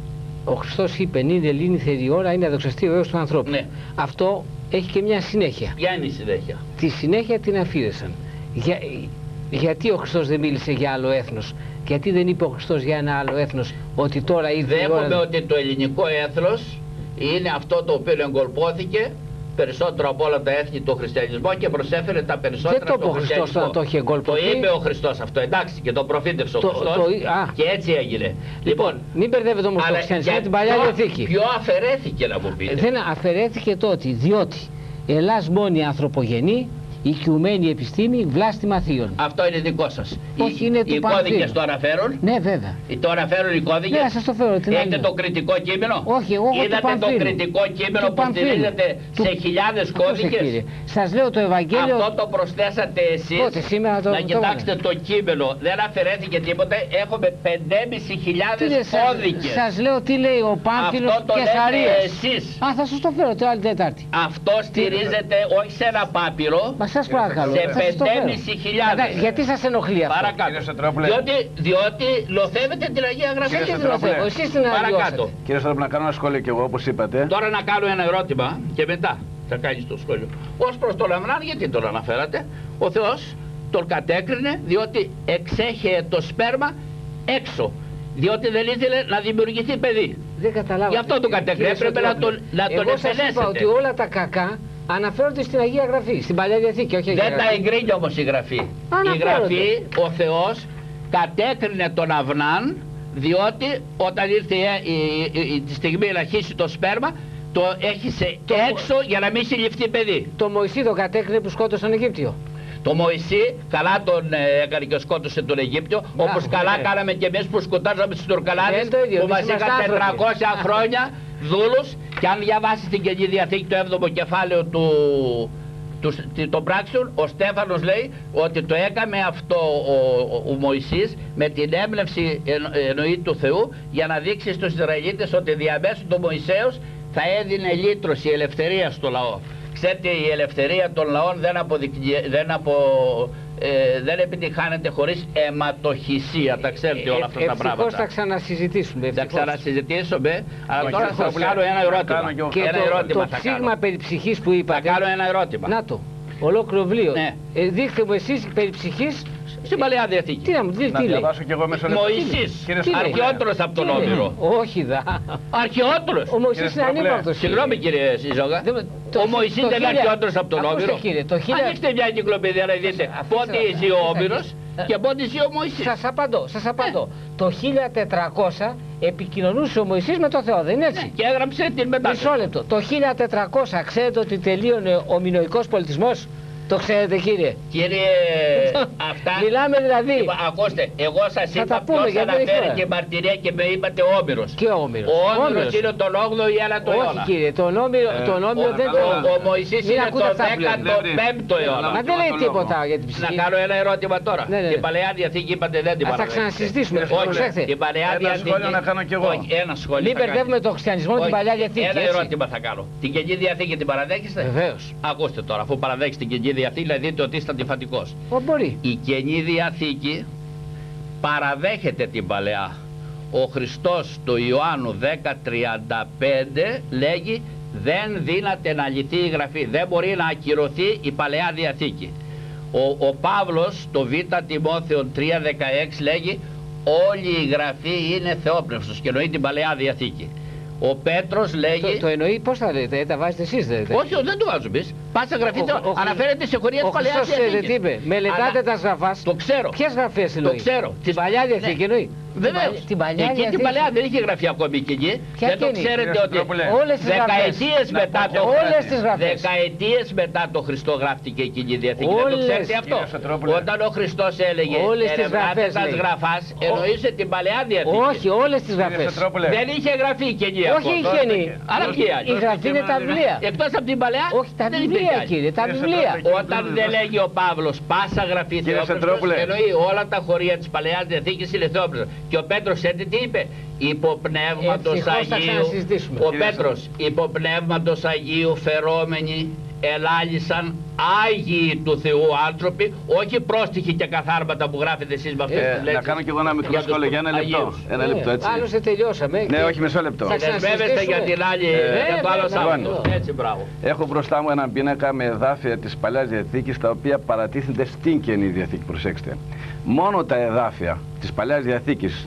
C: ο Χριστός είπε, είναι Ελλήνη θερή ώρα, είναι αδοξαστή ο Υιός του ανθρώπου.
A: Ναι.
C: Αυτό έχει και μια συνέχεια.
A: Ποια είναι η συνέχεια?
C: Τη συνέχεια την αφήρεσαν. Για, γιατί ο Χριστός δεν μίλησε για άλλο έθνος? Γιατί δεν είπε ο Χριστός για ένα άλλο έθνος ότι τώρα ήρθε η ώρα?
A: Δέχομαι ότι το ελληνικό έθνος είναι αυτό το οποίο εγκολπώθηκε περισσότερο από όλα τα έθνη του χριστιανισμού και προσέφερε τα περισσότερα
C: δεν το
A: στο χριστιανισμό.
C: Το, είχε
A: το είπε ο Χριστός αυτό, εντάξει, και το προφήτευσε ο
C: το,
A: Χριστός
C: το,
A: και έτσι έγινε.
C: Λοιπόν,
A: Λοιπόν
C: μην μπερδεύετε όμως το χριστιανισμό με την Παλιά Διαθήκη.
A: Ποιο αφαιρέθηκε, να μου πείτε?
C: Δεν αφαιρέθηκε τότε, διότι Ελλάς μόνη ανθρωπογενή, οικειουμένη επιστήμη, βλάστημα θείων.
A: Αυτό είναι δικό σας.
C: Όχι,
A: οι,
C: είναι του
A: οι κώδικες το αναφέρουν.
C: Ναι, βέβαια.
A: Το αναφέρουν οι κώδικες.
C: Ναι, σας το φέρω.
A: Έχετε το κριτικό κείμενο?
C: Όχι, εγώ έχω
A: Είδατε
C: το,
A: το κριτικό κείμενο που στηρίζεται σε χιλιάδες κώδικες?
C: Σας λέω το Ευαγγέλιο.
A: Αυτό το προσθέσατε εσείς.
C: Πότε, σήμερα το,
A: να
C: το
A: κοιτάξτε το κείμενο. Δεν αφαιρέθηκε τίποτα. Έχουμε πεντέμισι χιλιάδες κώδικες.
C: Σας λέω τι λέει ο Πάμφυλος και Χαρίας.
A: Εσείς.
C: Α, θα σας το φέρω την άλλη Τετάρτη.
A: Αυτό στηρίζεται όχι σε ένα πάπυρο.
C: Μα σας παρακαλώ.
A: Σε πεντέμισι χιλιάδες.
C: Γιατί σας ενοχλεί αυτό?
A: Παρακάτω. Διότι, διότι λοθεύετε την Αγία Γραφή.
C: Και τι λοθεύω? Εσείς την
A: παρακάτω.
B: Κύριε Στρόπουλε, να κάνω ένα σχόλιο κι εγώ, όπως είπατε.
A: Τώρα να κάνω ένα ερώτημα και μετά θα κάνεις το σχόλιο. Ως προς το Λαμράν, γιατί τον αναφέρατε? Ο Θεός τον κατέκρινε διότι εξέχε το σπέρμα έξω. Διότι δεν ήθελε να δημιουργηθεί παιδί.
C: Δεν καταλάβατε.
A: Γι' αυτό τον κατέκρινε. Έπρεπε να τον, να τον
C: εγώ σας είπα ότι όλα τα κακά αναφέρονται στην Αγία Γραφή, στην Παλιά Διαθήκη, όχι Αγία
A: Δεν
C: Γραφή.
A: τα εγκρίνει όμως η Γραφή. Η Γραφή, ο Θεός κατέκρινε τον Αυνάν διότι όταν ήρθε η, η, η, η, τη στιγμή να αρχίσει το σπέρμα, το έχισε το... έξω για να μην συλληφθεί παιδί.
C: Το Μωυσή το κατέκρινε που σκότωσε τον Αιγύπτιο.
A: Το Μωυσή καλά τον ε, έκανε και σκότωσε τον Αιγύπτιο, όπως καλά ναι. κάναμε και εμείς που σκοτάζαμε στους Τουρκαλάδες που μας είχαν τετρακόσια χρόνια δούλους. Και αν διαβάσει την Καινή Διαθήκη το έβδομο κεφάλαιο του, του, των πράξεων, ο Στέφανος λέει ότι το έκαμε αυτό ο, ο, ο Μωυσής με την έμπνευση εν, εννοεί του Θεού για να δείξει στους Ισραηλίτες ότι διαμέσου του Μωυσέως θα έδινε λύτρωση, ελευθερία στο λαό. Ξέρετε, η ελευθερία των λαών δεν, δεν, απο, ε, δεν επιτυχάνεται χωρίς αιματοχυσία. Τα ξέρετε όλα αυτά ε, τα πράγματα.
C: Ευτυχώς θα ξανασυζητήσουμε.
A: Θα ξανασυζητήσουμε, αλλά τώρα θα σας κάνω ένα ερώτημα.
C: Και
A: ένα
C: το,
A: ερώτημα
C: το
A: θα
C: ψήγμα
A: κάνω.
C: περί ψυχής που είπατε.
A: Θα κάνω ένα ερώτημα.
C: Να το, ολόκληρο βιβλίο.
A: Ναι.
C: Ε, δείχτε μου εσείς περί ψυχής.
A: Στην Παλαιά Διαθήκη.
C: Τι να μου δείτε, τι λέει?
A: Μωυσής, αρχαιότερος από τον Όμηρο.
C: Όχι δα.
A: Αρχαιότερος.
C: Ο Μωυσής είναι ανύπαρκτος.
A: Συγγνώμη κύριε Ζήζογα. Ο Μωυσής δεν είναι αρχαιότερος από τον Όμηρο. Ανοίξτε μια εγκυκλοπαιδεία να δείτε πότε ζει ο Όμηρος και πότε ζει ο Μωυσής.
C: Σας απαντώ, σας απαντώ. Το χίλια τετρακόσια επικοινωνούσε ο Μωυσής με τον Θεό, δεν είναι έτσι?
A: Και έγραψε την μετάφραση.
C: Μισό λεπτό. Το χίλια τετρακόσια ξέρετε ότι τελείωνε ο μινωικός πολιτισμός? Το ξέρετε κύριε?
A: Κύριε, αυτά...
C: Μιλάμε δηλαδή...
A: Είπα, ακούστε, εγώ σας είπα ποιος αναφέρει και μαρτυρία και με είπατε Όμηρος.
C: Και ο Όμηρος.
A: Ο Όμηρος είναι τον όγδοο ή ένα το αιώνα.
C: Όχι κύριε, τον Όμηρο, ε, τον Όμηρο δεν το...
A: Ο Μωυσής είναι το δέκατο πέμπτο αιώνα.
C: Μα δεν λέει τίποτα για την ψυχή.
A: Να κάνω ένα ερώτημα τώρα.
C: Ναι, ναι.
A: Την Παλαιά Διαθήκη είπατε δεν την παραδέχεστε.
C: Θα ξανασυζητήσουμε.
A: Όχι, την Παλαιά Διαθήκη...
B: Ένα σχόλιο να κάνω κι εγώ.
A: Ένα σχόλιο.
C: Μην μπερδεύουμε τον χριστιανισμό με την Παλαιά Διαθήκη.
A: Ένα ερώτημα θα κάνω. Την Καινή Διαθήκη την παραδέχεστε?
C: Βεβαίως.
A: Ακούστε τώρα, αφού παραδέχεστε την Καινή Διαθήκη, δηλαδή ότι είστε αντιφατικός.
C: Μπορεί.
A: Η Καινή Διαθήκη παραδέχεται την Παλαιά. Ο Χριστός του Ιωάννου δέκα τριάντα πέντε λέγει δεν δύναται να λυθεί η Γραφή, δεν μπορεί να ακυρωθεί η Παλαιά Διαθήκη. Ο, ο Παύλος το Β Τιμόθεον τρία δεκαέξι λέγει όλη η Γραφή είναι θεόπνευστος και εννοεί την Παλαιά Διαθήκη. Ο Πέτρος λέγει...
C: Το, το εννοεί πώς θα λέτε, τα βάζετε εσείς δεν λέτε.
A: Όχι, δεν το βάζω εμείς. Πάσα γραφή ο, ο, αναφέρεται σε χωρία της Παλαιάς Διαθήκης.
C: Ο Χριστός τι είπε, μελετάτε τα γραφάς.
A: Το ξέρω.
C: Ποιες γραφές εννοεί?
A: Το ξέρω.
C: Την Παλιά Διαθήκη ναι. εννοεί.
A: Βεβαίως.
C: Την Παλιά
A: Εκεί
C: Διαθήκη.
A: την Παλαιά δεν είχε γραφεί ακόμη και εκεί.
C: Ποια
A: δεν το
C: είναι?
A: ξέρετε ότι
C: όλες τις
A: δεκαετίες μετά το
C: όλες τις γραφές.
A: Δεκαετίες μετά το Χριστό γράφτηκε η Κοινή Διαθήκη. Δεν το ξέρετε αυτό? Όταν ο Χριστός έλεγε ερευνάτε τα γραφάς, εννοούσε την Παλαιά Διαθήκη.
C: Όχι, όλες τις γραφές.
A: Δεν είχε γραφεί η Κοινή.
C: Όχι είχε γίνει.
A: Αλλά ποια άλλη?
C: Η γραφή είναι τα βιβλία.
A: Εκτός από την Παλαιά.
C: Όχι, τα βιβλία κύριε, τα βιβλία.
A: Όταν δεν λέγει ο Παύλος πάσα γραφή θεόπνευστος, εννοεί όλα τα χωρία της Παλαιάς Διαθήκης είναι θεόπνευστος. Και ο Πέτρος έτσι τι είπε? Υποπνεύματος Αγίου. Ο Πέτρος, υποπνεύματος Αγίου φερόμενοι ελάλησαν Άγιοι του Θεού άνθρωποι, όχι πρόστιχοι και καθάρματα που γράφετε εσείς με αυτές
B: ε,
A: τις λέξεις.
B: Να κάνω κι εγώ ένα μικρό σχόλιο για ένα λεπτό. Ένα λεπτό έτσι.
C: Άλλωστε τελειώσαμε.
B: Ναι, όχι μισό λεπτό.
A: Δεσμεύεστε για την άλλη, για το άλλο Σάββατο. Έτσι, μπράβο.
B: Έχω μπροστά μου έναν πίνακα με εδάφια της Παλαιάς Διαθήκης τα οποία παρατίθενται στην Καινή Διαθήκη. Προσέξτε. Μόνο τα εδάφια της Παλαιάς Διαθήκης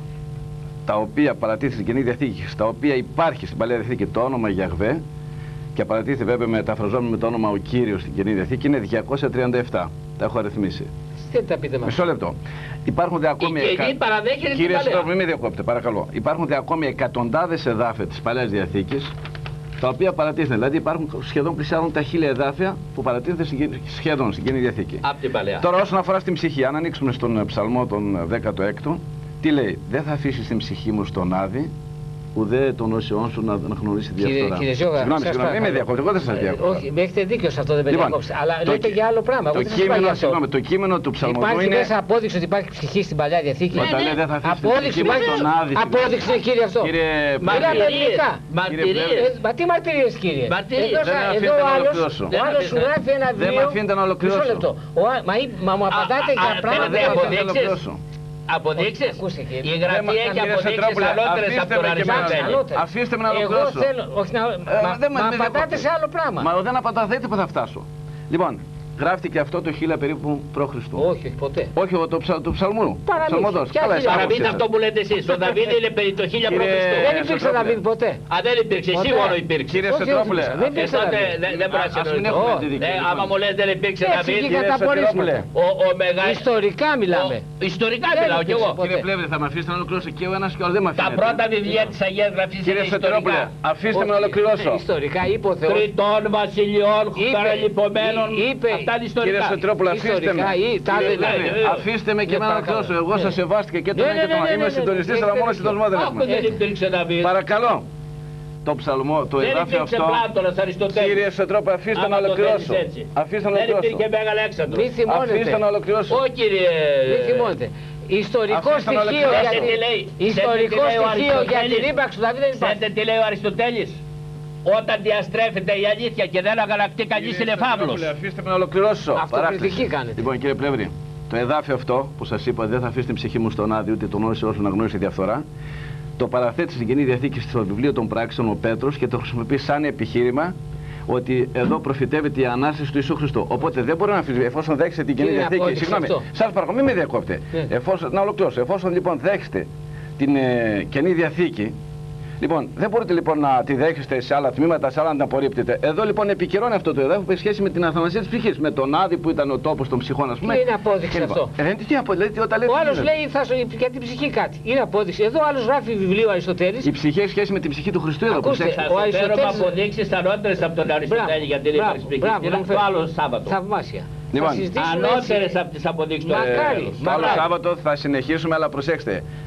B: τα οποία παρατίθενται στην Καινή Διαθήκη, στα οποία υπάρχει στην Παλαιά Διαθήκη το όνομα Γιαχβέ και παρατίθεται βέβαια μεταφραζόμενο με το όνομα ο Κύριος στην Καινή Διαθήκη είναι διακόσια τριάντα επτά. Τα έχω αριθμίσει.
C: Τι τα πείτε μας.
B: Μισό λεπτό. Υπάρχουν δε ακόμη.
A: Η Καινή παραδέχεται
B: Κύριε
A: την Παλαιά.
B: Κύριε, μην με διακόπτε, παρακαλώ. Υπάρχουν δε ακόμη εκατοντάδες εδάφια της Παλαιάς Διαθήκης τα οποία παρατίθενται. Δηλαδή υπάρχουν σχεδόν πλησιάζουν τα χίλια εδάφια που παρατίθενται σχεδόν στην Καινή Διαθήκη.
A: Από την Παλαιά.
B: Τώρα, όσον αφορά στην ψυχή, αν ανοίξουμε στον Ψαλμό τον δέκατο έκτο, τι λέει? Δεν θα αφήσεις την ψυχή μου στον Άδη, ουδέ των όσεών σου να γνωρίσει διαφθορά.
C: Κύριε Ζώγα,
B: συγγνώμη, συγγνώμη, μην με διακόπτε, εγώ δεν σας διακόπτω.
C: Όχι, με έχετε δίκιο σε αυτό, δεν με
B: Λοιπόν,
C: διακόψετε. Αλλά
B: το
C: λέτε
B: κει-
C: για άλλο πράγμα.
B: Το
C: Εγώ δεν σας είπα
B: κείμενο,
C: για αυτό.
B: συγγνώμη, το κείμενο του Ψαλμοδού
C: Υπάρχει
B: είναι.
C: μέσα απόδειξη ότι υπάρχει ψυχή στην Παλιά Διαθήκη.
B: Όταν λέει δεν θα αφήσεις την
C: Απόδειξη
B: ψυχή μου
C: υπάρχει.
B: στον Άδη.
C: Απόδειξη κύριε αυτό.
B: Κύριε
C: Μιλάμε ελληνικά.
A: Μαρτυρίες.
C: Ε, Μα τι μαρτυρίες κύριε?
A: Μαρτυρίες.
C: Εδώ,
B: Δεν
C: σα-
B: με
C: εδώ
B: αφήνετε
C: ο
B: να
C: άλλος,
B: ολοκληρώσω.
C: ο άλλος σου γράφει ένα
B: Δεν
C: βιβλίο.
B: με αφήνετε να ολοκληρώσω.
C: Μισό λεπτό. Ο α- Μα, ή- μα μου απαντάτε
A: Α,
C: για
A: α,
C: πράγματα.
A: θέλετε
C: που-
A: αποδείξεις? Αποδείξεις?
C: Ακούστε, κύριε.
A: Η Γραφή
B: Δεν-
A: έχει
B: κύριε
A: αποδείξεις
B: Σετρόπουλε,
A: ανώτερες από
B: αφήστε
A: τον
B: με και εμένα.
A: Αριστοτέλη.
C: Ανώτερες.
B: Αφήστε με να
C: Εγώ
B: ολοκληρώσω.
C: θέλω. Όχι, να,
B: Ε,
C: μα,
B: δεν με-
C: μα
B: δεν
C: απαντάτε
B: διακόπτε.
C: σε άλλο πράγμα.
B: Μα δεν απανταθείτε που θα φτάσω. Λοιπόν, γράφτηκε αυτό το χίλια περίπου π.Χ.
C: Όχι, όχι, ποτέ.
B: Όχι, το, ψα, το ψαλμού.
C: Παραμύθι.
B: Ψαλμοδός.
C: Ποια
B: Καλά,
C: χίλια?
B: εσείς
A: Παραμύθι
B: άποψη
A: αυτό
B: σας.
A: που λέτε εσείς. Ο Δαβίδ είναι περί το χίλια προ
B: Κύριε-
A: Χριστού.
C: Δεν υπήρξε
B: Σετρόπουλε.
C: Δαβίδ ποτέ.
A: Α, δεν υπήρξε,
C: Ποτέ.
A: σίγουρο υπήρξε.
B: Κύριε
C: Όχι,
B: Σετρόπουλε,
C: όχι, δεν υπήρξε
A: Ε, τότε
C: Δαβίδ.
A: δεν δεν μπορεί να
B: ας μην
A: συνοηθώ.
B: έχουμε
C: Όχι.
B: αντιδικία.
A: Ε, άμα μου λέτε δεν υπήρξε
C: Έτσι,
A: Δαβίδ,
C: βγήκαν τα
B: Σετρόπουλε.
C: απορρίσματα.
A: ο, ο μεγάλος...
C: Ιστορικά μιλάμε.
A: Ιστορικά
C: Δεν
A: μιλάω κι εγώ.
C: υπήρξε ποτέ.
B: Κύριε Πλεύρη, θα με αφήσετε να ολοκληρώσω και ο ένας και ο άλλος δεν με
A: Τα
B: αφήνετε.
A: πρώτα βιβλία της Αγίας Γραφής είναι
B: Κύριε Σετρόπουλε,
A: ιστορικά.
B: αφήστε με να
C: Όχι,
B: ολοκληρώσω.
C: Ιστορικά είπε ο Θεός.
A: Τριτών βασιλιών,
C: Είπε-
A: παραλυπωμένων,
C: είπε-
A: αυτά είναι
B: Κύριε
A: ιστορικά.
B: Σετρόπουλε, αφήστε με.
C: Ιστορικά ή τα
A: Κύριε
C: δεν
A: Πλεύρη,
C: είναι.
B: Αφήστε με και
C: Ναι,
B: με να
C: παρακαλώ.
B: ολοκληρώσω. Εγώ
C: Ναι.
B: σας σεβάστηκα και τον
C: Ναι,
B: ένα και
C: ναι,
B: τον
C: ναι,
B: άλλο. Είμαι
C: ναι, ναι,
B: συντονιστής,
C: ναι,
B: αλλά
C: ναι,
B: μόνο
C: ναι.
B: συντονισμό δεν
A: Άκου,
B: έχουμε.
A: δεν υπήρξε Δαβίδ.
B: Παρακαλώ. Το ψαλμό, το
A: Δεν
B: εδάφιο
A: υπήρξε
B: αυτό.
A: Πλάτωνας, Αριστοτέλης.
B: Κύριε Σετρόπουλε, αφήστε να
A: Άμα το
B: ολοκληρώσω.
A: θέλεις έτσι.
B: Αφήστε να
A: Δεν
B: ολοκληρώσω.
A: υπήρχε Μέγα Αλέξανδρος.
C: Μη θυμώνετε.
B: Αφήστε να ολοκληρώσω.
A: Ω κύριε...
C: Μη θυμώνετε. Ιστορικό
B: Αφήστε να
C: στοιχείο για
A: ολοκληρώσω.
C: την...
A: Τι λέει,
C: Ιστορικό
A: ξέρετε τι λέει ο
C: στοιχείο για την
A: Αριστοτέλης.
C: ύπαρξη του Δαβίδ δεν υπάρχει.
A: Ξέρετε τι λέει ο Αριστοτέλης? Όταν διαστρέφεται η αλήθεια και δεν αγανακτεί κανείς είναι φαύλος.
B: Αφήστε με να ολοκληρώσω.
C: Αυτοκριτική
B: Παράκληση.
C: κάνετε.
B: Λοιπόν, κύριε Πλεύρη, το εδάφιο αυτό που σας είπα, δεν θα αφήσει την ψυχή μου στον Άδη ούτε τον όρισε όσο να γνώρισε διαφθορά. Το παραθέτει στην Καινή Διαθήκη στο βιβλίο των Πράξεων ο Πέτρος και το χρησιμοποιεί σαν επιχείρημα ότι εδώ προφητεύεται η ανάσταση του Ιησού Χριστού. Οπότε δεν μπορεί να αμφισβητήσει, εφόσον δέχεστε την Καινή
C: Είναι
B: Διαθήκη.
C: απόδειξη
B: Συγγνώμη,
C: αυτό.
B: σας παρακαλώ, μην με διακόπτε.
C: Ναι.
B: Εφόσον, να ολοκληρώσω. Εφόσον λοιπόν δέχεστε την ε, Καινή Διαθήκη, λοιπόν, δεν μπορείτε λοιπόν να τη δέχεστε σε άλλα τμήματα, σε άλλα να την απορρίπτετε. Εδώ λοιπόν επικυρώνει αυτό το εδάφιο που έχει σχέση με την αθανασία της ψυχής. Με τον Άδη που ήταν ο τόπος των ψυχών, ας πούμε.
C: Τι είναι απόδειξη
B: Και λοιπόν,
C: αυτό?
B: Ε, δεν είναι τι απόδειξη. Όταν λέτε,
C: Ο άλλος
B: γίνεται.
C: λέει θα σου για την ψυχή κάτι. Είναι απόδειξη. Εδώ ο άλλος γράφει βιβλίο Αριστοτέλης.
B: Η ψυχή έχει σχέση με την ψυχή του Χριστού εδώ.
C: Ακούστε,
B: προσέξτε.
A: Θα
C: ο
A: σου φέρω με
C: Αριστοτέλης-
A: αποδείξεις ανώτερες από τον Αριστοτέλη για την
C: Μπράβο,
A: ύπαρξη ψυχής.
C: μπράβο,
A: Είναι
C: μου
A: το
C: φέρει.
A: άλλο Σάββατο.
C: Θαυμάσια.
B: Λοιπόν,
C: Θα συζητήσουμε
A: Ανώτερες
C: έτσι.
A: από τις αποδείξεις του
C: Μακάρι.
A: Αριστοτέλη.
B: Το άλλο
C: Μακάρι.
B: Σάββατο θα συνεχίσουμε, αλλά προσέξτε.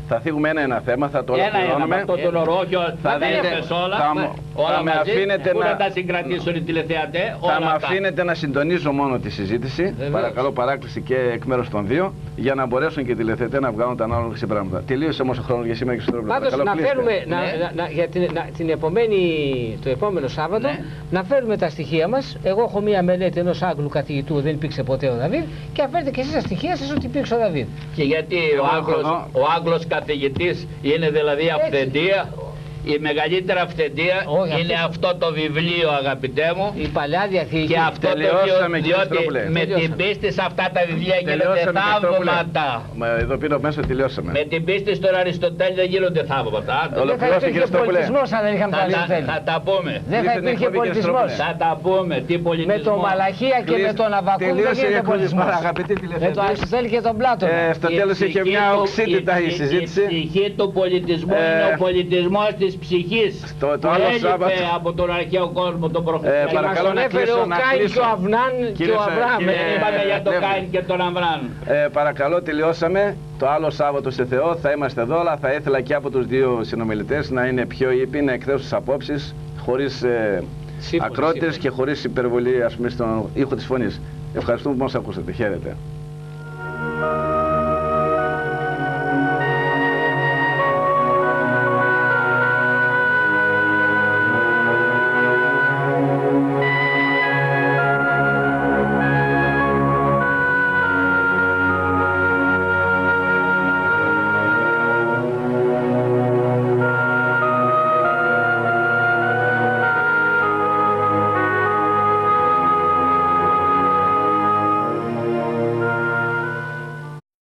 B: Θα θίγουμε ένα-ένα θέμα, θα το ολοκληρώνουμε.
E: Ένα-ένα, αυτό τον ορόχιο,
B: θα
E: δείτε όλα,
B: θα,
E: όλα
B: θα με
E: μαζί,
B: αφήνετε
E: πού
B: να,
E: να τα συγκρατήσουν οι τηλεθεατές,
B: θα
E: όλα
B: με
E: αυτά.
B: αφήνετε να συντονίζω μόνο τη συζήτηση,
C: Βεβαίως.
B: παρακαλώ παράκληση και εκ μέρους των δύο, για να μπορέσουν και οι τηλεθεατές να βγάλουν τα ανάλογα σε πράγματα. Τελείωσε όμως ο χρόνος για σήμερα και στο τρόπο.
C: Πάντως να φέρουμε, να,
E: Ναι.
C: να, να, για την, να, την επομένη, το επόμενο Σάββατο,
E: Ναι.
C: να φέρουμε τα στοιχεία μας. Εγώ έχω μία μελέτη ενός Άγγλου καθηγητού, δεν υπήρξε ποτέ ο Δαβίδ, και να φέρετε και εσείς τα στοιχεία σας ότι υπήρξε ο Δαβίδ.
E: Και γιατί
B: Εγώ
E: ο
B: έχω
E: Άγγλος,
B: εδώ.
E: ο Άγγλος καθηγητής είναι δηλαδή αυθεντία. Η μεγαλύτερη αυθεντία
C: Όχι,
E: είναι
C: αυτό-
E: αυτό το βιβλίο, αγαπητέ μου.
C: Η Παλιά Διαθήκη.
E: Και αυτό το
B: Τελειώσαμε,
E: βιβλίο,
B: κύριε
E: διότι
B: Στρόπουλε.
E: με την
C: Τελειώσαμε.
E: πίστη σε αυτά τα βιβλία γίνονται
B: Τελειώσαμε, κύριε Στρόπουλε.
E: θαύματα.
B: Μα εδώ πίσω μέσα τελειώσαμε.
E: Με την πίστη στον Αριστοτέλη δεν γίνονται θαύματα.
C: Δεν θα
B: Ολοκληρώστε,
C: υπήρχε
B: κύριε Στρόπουλε.
C: πολιτισμός αν δεν είχαμε
E: Θα,
C: τα
E: τα,
C: Αριστοτέλη.
E: θα τα πούμε.
C: Δεν θα
B: Ήρθε την
C: υπήρχε
B: εκπομπή, κύριε
C: πολιτισμός.
B: Στρόπουλε.
E: Θα τα πούμε. Τι πολιτισμό.
C: Με το Μαλαχία και με τον Αβακούμ δεν
B: Τελείωσε η
C: γίνεται
B: εκπομπή
C: πολιτισμός.
B: μας, αγαπητοί
C: Με το
B: τηλεθεατές.
C: Αριστοτέλη και τον Πλάτωνα.
B: Ε, στο
E: Η
B: τέλος είχε
E: ψυχή
B: μια
E: του-
B: οξύτητα η
E: η-
B: συζήτηση.
E: Η ψυχή του πολιτισμού
B: Ε,
E: είναι ο πολιτισμός της ψυχής.
B: το- το
E: που
B: άλλο
E: έλειπε
B: Σάββατο-
E: από τον αρχαίο κόσμο, τον
B: Ε,
E: προχριστιανό.
B: παρακαλώ να
C: Έφερε
B: κλείσω,
C: ο
B: να
C: Κάιν
B: κλείσω.
C: και ο Αυνάν και
B: Κύριε
C: ο
B: Σα-
C: Αβραάμ.
B: κύριε-
E: Δεν είπαμε για τον
B: ναι.
E: Κάιν και τον Αβράν.
B: Ε, παρακαλώ, τελειώσαμε. Το άλλο Σάββατο σε Θεό θα είμαστε εδώ, αλλά θα ήθελα και από τους δύο συνομιλητές να είναι πιο ήπιοι, να εκθέσουν τις απόψεις, χωρίς ε,
C: Σύμφωνοι,
B: ακρότητες
C: σύμφωνοι.
B: και χωρίς υπερβολή, ας πούμε, στον ήχο της φωνής. Ευχαριστούμε που μας ακούσατε. Χαίρετε.